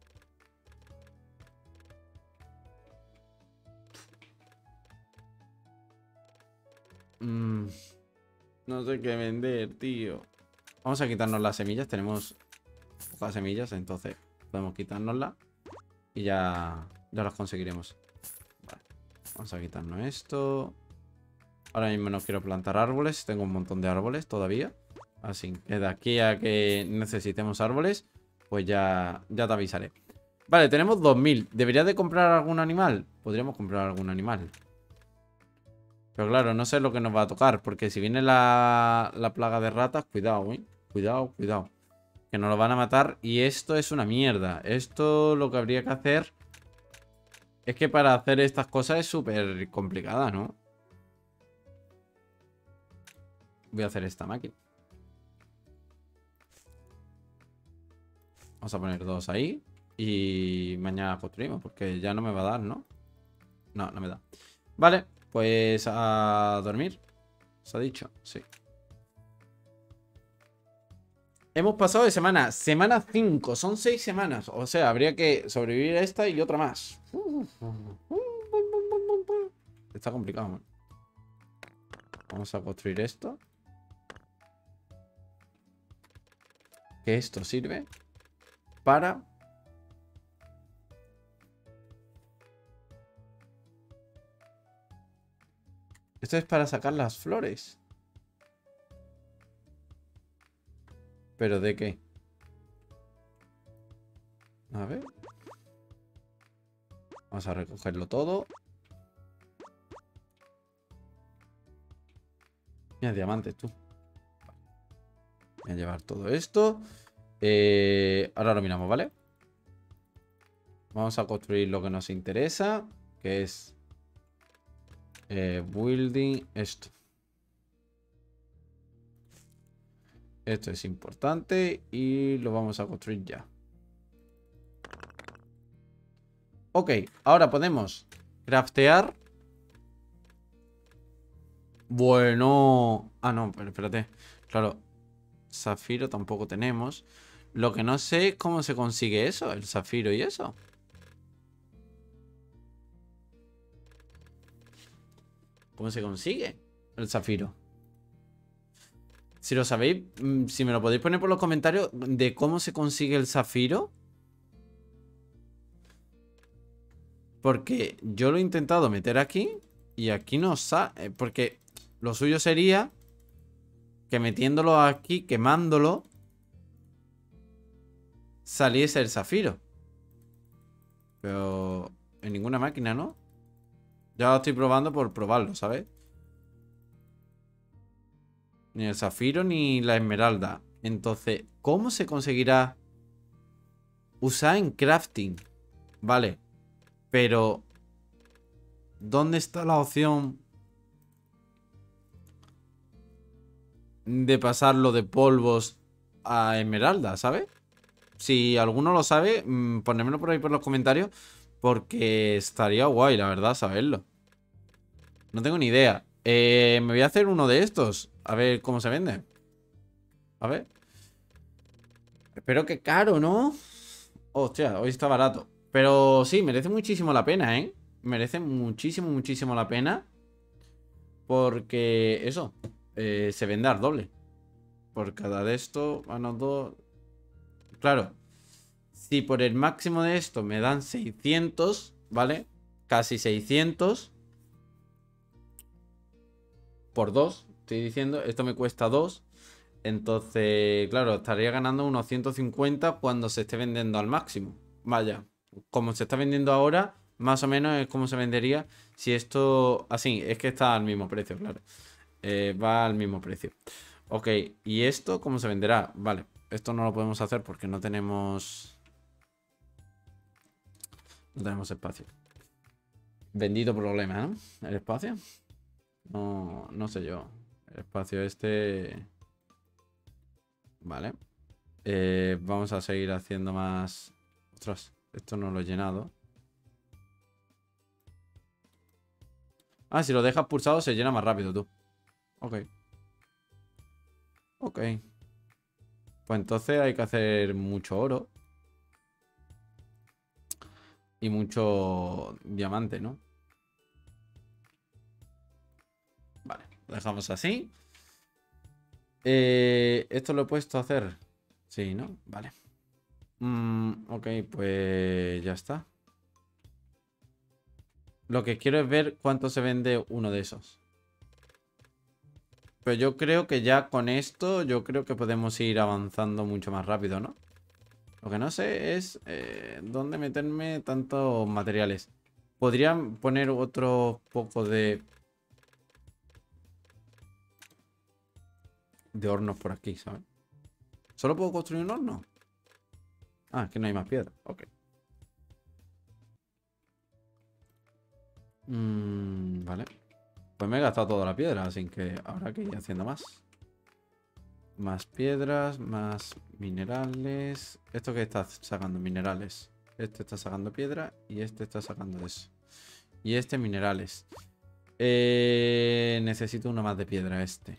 A: Mm, no sé qué vender, tío. Vamos a quitarnos las semillas. Tenemos pocas semillas, entonces podemos quitárnoslas. Y ya, ya las conseguiremos. Vale. Vamos a quitarnos esto. Ahora mismo no quiero plantar árboles. Tengo un montón de árboles todavía. Así que de aquí a que necesitemos árboles, pues ya, ya te avisaré. Vale, tenemos dos mil. ¿Debería de comprar algún animal? Podríamos comprar algún animal. Pero claro, no sé lo que nos va a tocar. Porque si viene la, la plaga de ratas, cuidado, ¿eh? Cuidado, cuidado. Que nos lo van a matar. Y esto es una mierda. Esto lo que habría que hacer es que para hacer estas cosas es súper complicada, ¿no? Voy a hacer esta máquina. Vamos a poner dos ahí. Y mañana construimos. Porque ya no me va a dar, ¿no? No, no me da. Vale, pues a dormir. ¿Se ha dicho? Sí. Hemos pasado de semana. Semana cinco. Son seis semanas. O sea, habría que sobrevivir a esta y otra más. Está complicado, man. Vamos a construir esto. Que esto sirve para... Esto es para sacar las flores. ¿Pero de qué? A ver. Vamos a recogerlo todo. Mira, diamantes, tú. Voy a llevar todo esto. Eh, ahora lo miramos, ¿vale? Vamos a construir lo que nos interesa, que es eh, building esto. Esto es importante y lo vamos a construir ya. Ok, ahora podemos craftear. Bueno... Ah, no, pero espérate. Claro, zafiro tampoco tenemos. Lo que no sé es cómo se consigue eso, el zafiro y eso. ¿Cómo se consigue el zafiro? Si lo sabéis, si me lo podéis poner por los comentarios de cómo se consigue el zafiro. Porque yo lo he intentado meter aquí y aquí no sale. Porque lo suyo sería que metiéndolo aquí, quemándolo, saliese el zafiro. Pero en ninguna máquina, ¿no? Ya lo estoy probando por probarlo, ¿sabes? Ni el zafiro ni la esmeralda. Entonces, ¿cómo se conseguirá usar en crafting? Vale. Pero ¿dónde está la opción de pasarlo de polvos a esmeralda, ¿sabes? Si alguno lo sabe, ponérmelo por ahí por los comentarios, porque estaría guay, la verdad, saberlo. No tengo ni idea. Eh, me voy a hacer uno de estos. A ver cómo se vende. A ver. Espero que caro, ¿no? Hostia, hoy está barato. Pero sí, merece muchísimo la pena, ¿eh? Merece muchísimo, muchísimo la pena. Porque eso, eh, se vende al doble. Por cada de esto, bueno, dos... Claro, si por el máximo de esto me dan seiscientos, ¿vale? Casi seiscientos. Por dos, estoy diciendo, esto me cuesta dos. Entonces, claro, estaría ganando unos ciento cincuenta cuando se esté vendiendo al máximo. Vaya, como se está vendiendo ahora, más o menos es como se vendería si esto... Así, es que está al mismo precio, claro. Eh, va al mismo precio. Ok, ¿y esto cómo se venderá? Vale, esto no lo podemos hacer porque no tenemos... No tenemos espacio. Bendito problema, ¿no? El espacio. No, no sé yo. El espacio este... Vale. Eh, vamos a seguir haciendo más... Ostras, esto no lo he llenado. Ah, si lo dejas pulsado se llena más rápido, tú. Ok. Ok. Pues entonces hay que hacer mucho oro. Y mucho diamante, ¿no? Vale, lo dejamos así. Eh, ¿Esto lo he puesto a hacer? Sí, ¿no? Vale. Mm, ok, pues ya está. Lo que quiero es ver cuánto se vende uno de esos. Pero yo creo que ya con esto, yo creo que podemos ir avanzando mucho más rápido, ¿no? Lo que no sé es eh, dónde meterme tantos materiales. Podrían poner otro poco de... De hornos por aquí, ¿sabes? ¿Solo puedo construir un horno? Ah, es que no hay más piedra. Ok. Mm, vale. Pues me he gastado toda la piedra, así que habrá que ir haciendo más. Más piedras, más minerales. ¿Esto qué está sacando? Minerales. Este está sacando piedra y este está sacando eso. Y este minerales. Eh, necesito uno más de piedra, este.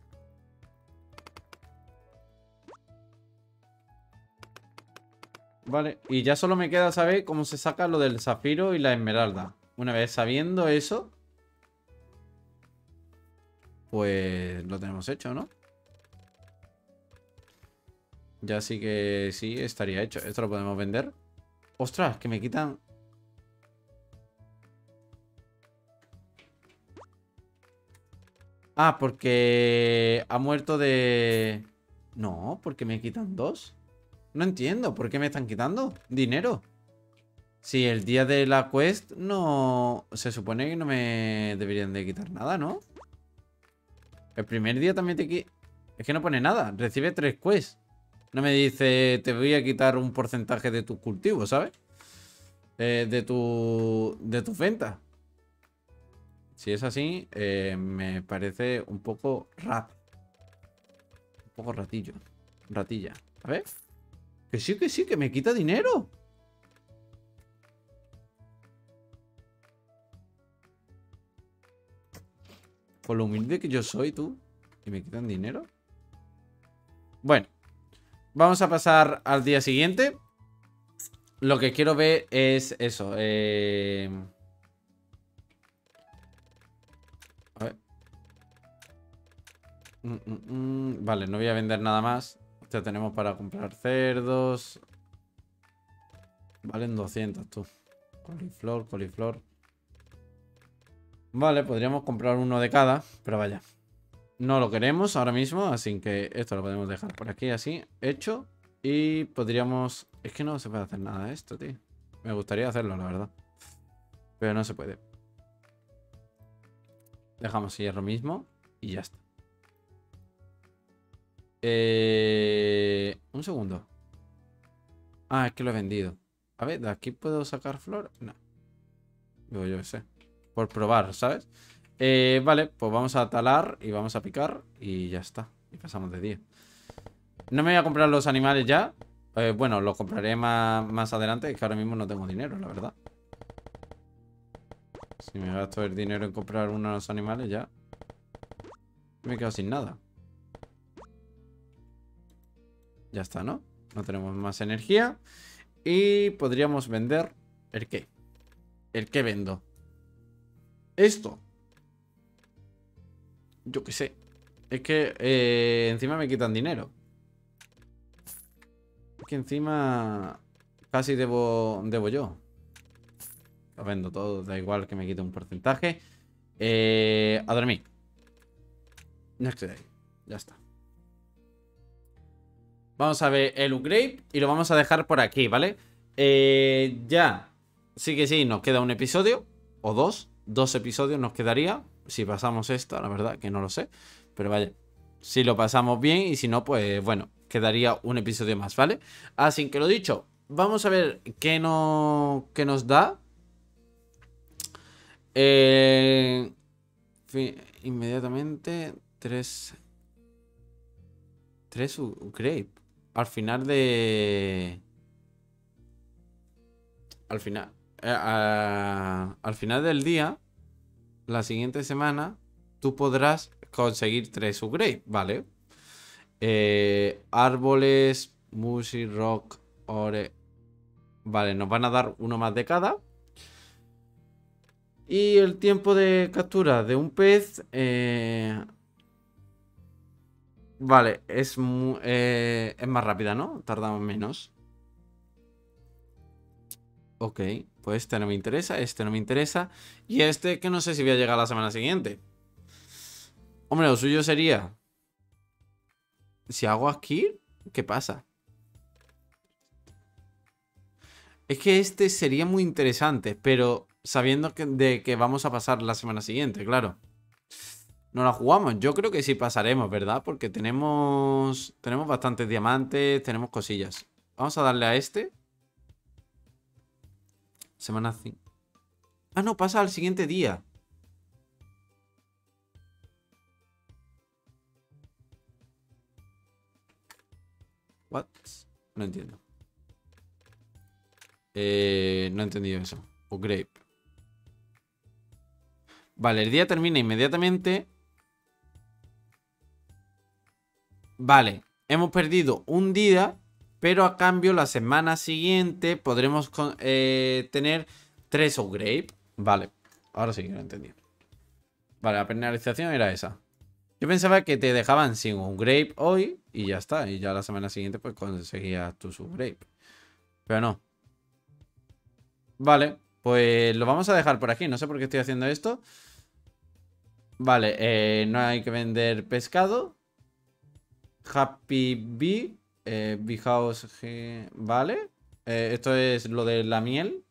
A: Vale, y ya solo me queda saber cómo se saca lo del zafiro y la esmeralda. Una vez sabiendo eso, pues lo tenemos hecho, ¿no? Ya sí que sí, estaría hecho. Esto lo podemos vender. ¡Ostras! Que me quitan... Ah, porque ha muerto de... No, porque me quitan dos. No entiendo, ¿por qué me están quitando dinero? Si el día de la quest no... Se supone que no me deberían de quitar nada, ¿no? El primer día también te quita... Es que no pone nada, recibe tres quests. No me dice, te voy a quitar un porcentaje de tus cultivos, ¿sabes? Eh, de tu... De tus ventas. Si es así, eh, me parece un poco rat. Un poco ratillo. Ratilla. A ver. Que sí, que sí, que me quita dinero. Por lo humilde que yo soy, tú. ¿Y me quitan dinero? Bueno. Vamos a pasar al día siguiente. Lo que quiero ver es eso. Eh... A ver. Mm, mm, mm. Vale, no voy a vender nada más. Ya tenemos para comprar cerdos. Valen doscientos, tú. Coliflor, coliflor. Vale, podríamos comprar uno de cada. Pero vaya. No lo queremos ahora mismo. Así que esto lo podemos dejar por aquí así. Hecho. Y podríamos... Es que no se puede hacer nada de esto, tío. Me gustaría hacerlo, la verdad. Pero no se puede. Dejamos hierro mismo. Y ya está. Eh... Un segundo. Ah, es que lo he vendido. A ver, ¿de aquí puedo sacar flor? No. Digo, yo qué sé. Por probar, ¿sabes? Eh, vale, pues vamos a talar y vamos a picar. Y ya está. Y pasamos de día. No me voy a comprar los animales ya. Eh, bueno, los compraré más, más adelante. Es que ahora mismo no tengo dinero, la verdad. Si me gasto el dinero en comprar unos animales ya me quedo sin nada. Ya está, ¿no? No tenemos más energía. Y podríamos vender... ¿El qué? ¿El qué vendo? Esto. Yo qué sé. Es que eh, encima me quitan dinero. Es que encima casi debo, debo yo. Lo vendo todo, da igual que me quite un porcentaje. Eh, a dormir. Next day. Ya está. Vamos a ver el upgrade y lo vamos a dejar por aquí, ¿vale? Eh, ya. Sí que sí, nos queda un episodio. O dos. Dos episodios nos quedaría. Si pasamos esta, la verdad que no lo sé. Pero vaya. Si lo pasamos bien y si no, pues bueno. Quedaría un episodio más, ¿vale? Así que lo dicho. Vamos a ver qué, no, qué nos da. Eh, inmediatamente. Tres. Tres upgrade. Al final de... Al final... Eh, a, al final del día, la siguiente semana, tú podrás conseguir tres upgrades, ¿vale? Eh, árboles, musi, rock, ore... Vale, nos van a dar uno más de cada. Y el tiempo de captura de un pez... Eh... Vale, es, mu eh, es más rápida, ¿no? Tardamos menos. Ok, pues este no me interesa, este no me interesa. Y este que no sé si voy a llegar la semana siguiente. Hombre, lo suyo sería... Si hago aquí, ¿qué pasa? Es que este sería muy interesante, pero sabiendo que, de que vamos a pasar la semana siguiente, claro. No la jugamos. Yo creo que sí pasaremos, ¿verdad? Porque tenemos... Tenemos bastantes diamantes, tenemos cosillas. Vamos a darle a este. Semana cinco. Ah, no, pasa al siguiente día. What? No entiendo. Eh, no he entendido eso. Upgrade. Vale, el día termina inmediatamente. Vale, hemos perdido un día, pero a cambio la semana siguiente podremos eh, tener tres upgrades. Vale, ahora sí que lo he entendido. Vale, la penalización era esa. Yo pensaba que te dejaban sin un grape hoy y ya está. Y ya la semana siguiente pues conseguías tu subgrape. Pero no. Vale, pues lo vamos a dejar por aquí. No sé por qué estoy haciendo esto. Vale, eh, no hay que vender pescado. Happy Bee. Eh, Bee House. G... Vale. Eh, esto es lo de la miel.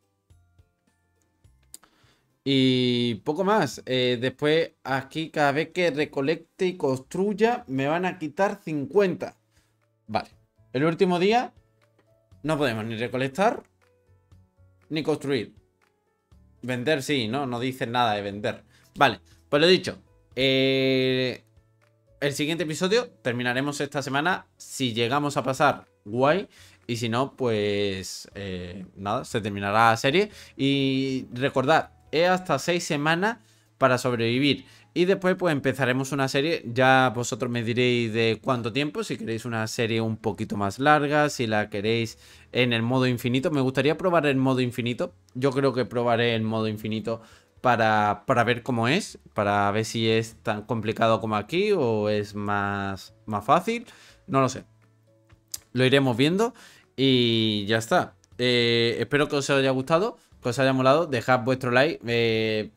A: Y poco más. Eh, después aquí cada vez que recolecte y construya me van a quitar cincuenta. Vale. El último día no podemos ni recolectar ni construir. Vender sí, ¿no? No dice nada de vender. Vale, pues lo dicho. Eh, el siguiente episodio terminaremos esta semana. Si llegamos a pasar, guay. Y si no, pues eh, nada, se terminará la serie. Y recordad, es hasta seis semanas para sobrevivir. Y después pues empezaremos una serie. Ya vosotros me diréis de cuánto tiempo. Si queréis una serie un poquito más larga. Si la queréis en el modo infinito. Me gustaría probar el modo infinito. Yo creo que probaré el modo infinito para, para ver cómo es. Para ver si es tan complicado como aquí o es más, más fácil. No lo sé. Lo iremos viendo. Y ya está. Eh, espero que os haya gustado, que os haya molado. Dejad vuestro like. Eh,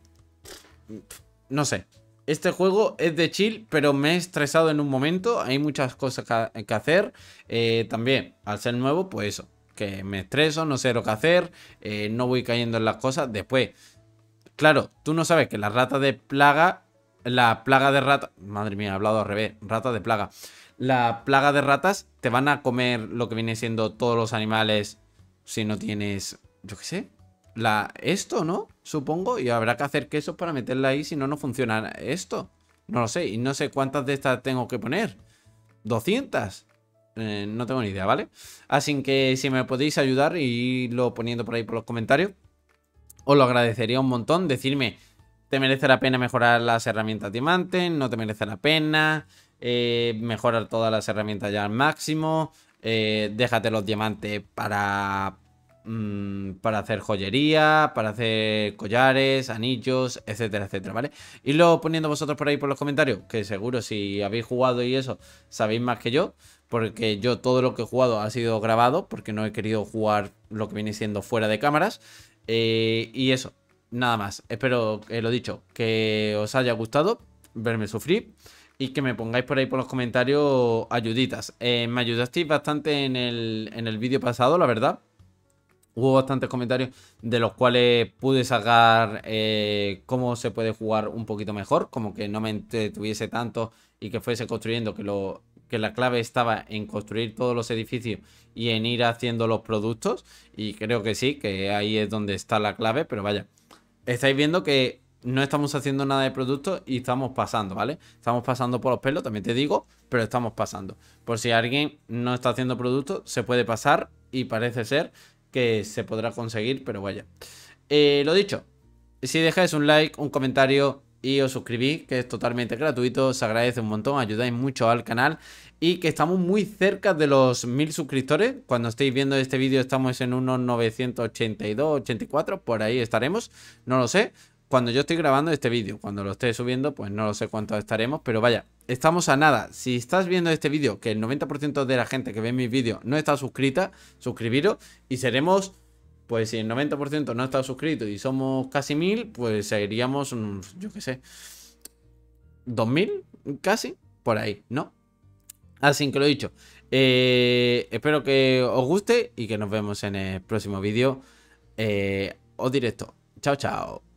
A: no sé. Este juego es de chill, pero me he estresado en un momento. Hay muchas cosas que hacer. Eh, también, al ser nuevo, pues eso. Que me estreso, no sé lo que hacer. Eh, no voy cayendo en las cosas. Después, claro, tú no sabes que la rata de plaga... La plaga de rata... Madre mía, he hablado al revés. Rata de plaga. La plaga de ratas te van a comer lo que viene siendo todos los animales si no tienes, yo qué sé, la, esto, ¿no? Supongo, y habrá que hacer queso para meterla ahí si no, no funciona esto. No lo sé, y no sé cuántas de estas tengo que poner. ¿doscientas? Eh, no tengo ni idea, ¿vale? Así que si me podéis ayudar y irlo poniendo por ahí por los comentarios, os lo agradecería un montón. Decirme, ¿te merece la pena mejorar las herramientas diamante? ¿No te merece la pena? Eh, mejorar todas las herramientas ya al máximo. Eh, déjate los diamantes para, mmm, para hacer joyería, para hacer collares, anillos, etcétera, etcétera, ¿vale? Irlo poniendo vosotros por ahí por los comentarios, que seguro si habéis jugado y eso, sabéis más que yo. Porque yo todo lo que he jugado ha sido grabado, porque no he querido jugar lo que viene siendo fuera de cámaras. Eh, y eso, nada más. Espero, eh, lo dicho, que os haya gustado verme sufrir. Y que me pongáis por ahí por los comentarios ayuditas. Eh, me ayudasteis bastante en el, en el vídeo pasado, la verdad. Hubo bastantes comentarios de los cuales pude sacar eh, cómo se puede jugar un poquito mejor. Como que no me entretuviese tanto y que fuese construyendo, que, lo, que la clave estaba en construir todos los edificios y en ir haciendo los productos. Y creo que sí, que ahí es donde está la clave, pero vaya. Estáis viendo que no estamos haciendo nada de producto y estamos pasando, ¿vale? Estamos pasando por los pelos, también te digo, pero estamos pasando. Por si alguien no está haciendo producto, se puede pasar y parece ser que se podrá conseguir, pero vaya. Eh, lo dicho, si dejáis un like, un comentario y os suscribís, que es totalmente gratuito, os agradece un montón, ayudáis mucho al canal. Y que estamos muy cerca de los mil suscriptores. Cuando estéis viendo este vídeo estamos en unos novecientos ochenta y dos, ochenta y cuatro, por ahí estaremos, no lo sé. Cuando yo estoy grabando este vídeo, cuando lo esté subiendo, pues no lo sé cuánto estaremos, pero vaya, estamos a nada. Si estás viendo este vídeo, que el noventa por ciento de la gente que ve mis vídeos no está suscrita, suscribiros y seremos, pues si el noventa por ciento no está suscrito y somos casi mil, pues seríamos, yo qué sé, dos mil casi, por ahí, ¿no? Así que lo he dicho, eh, espero que os guste y que nos vemos en el próximo vídeo eh, o directo. Chao, chao.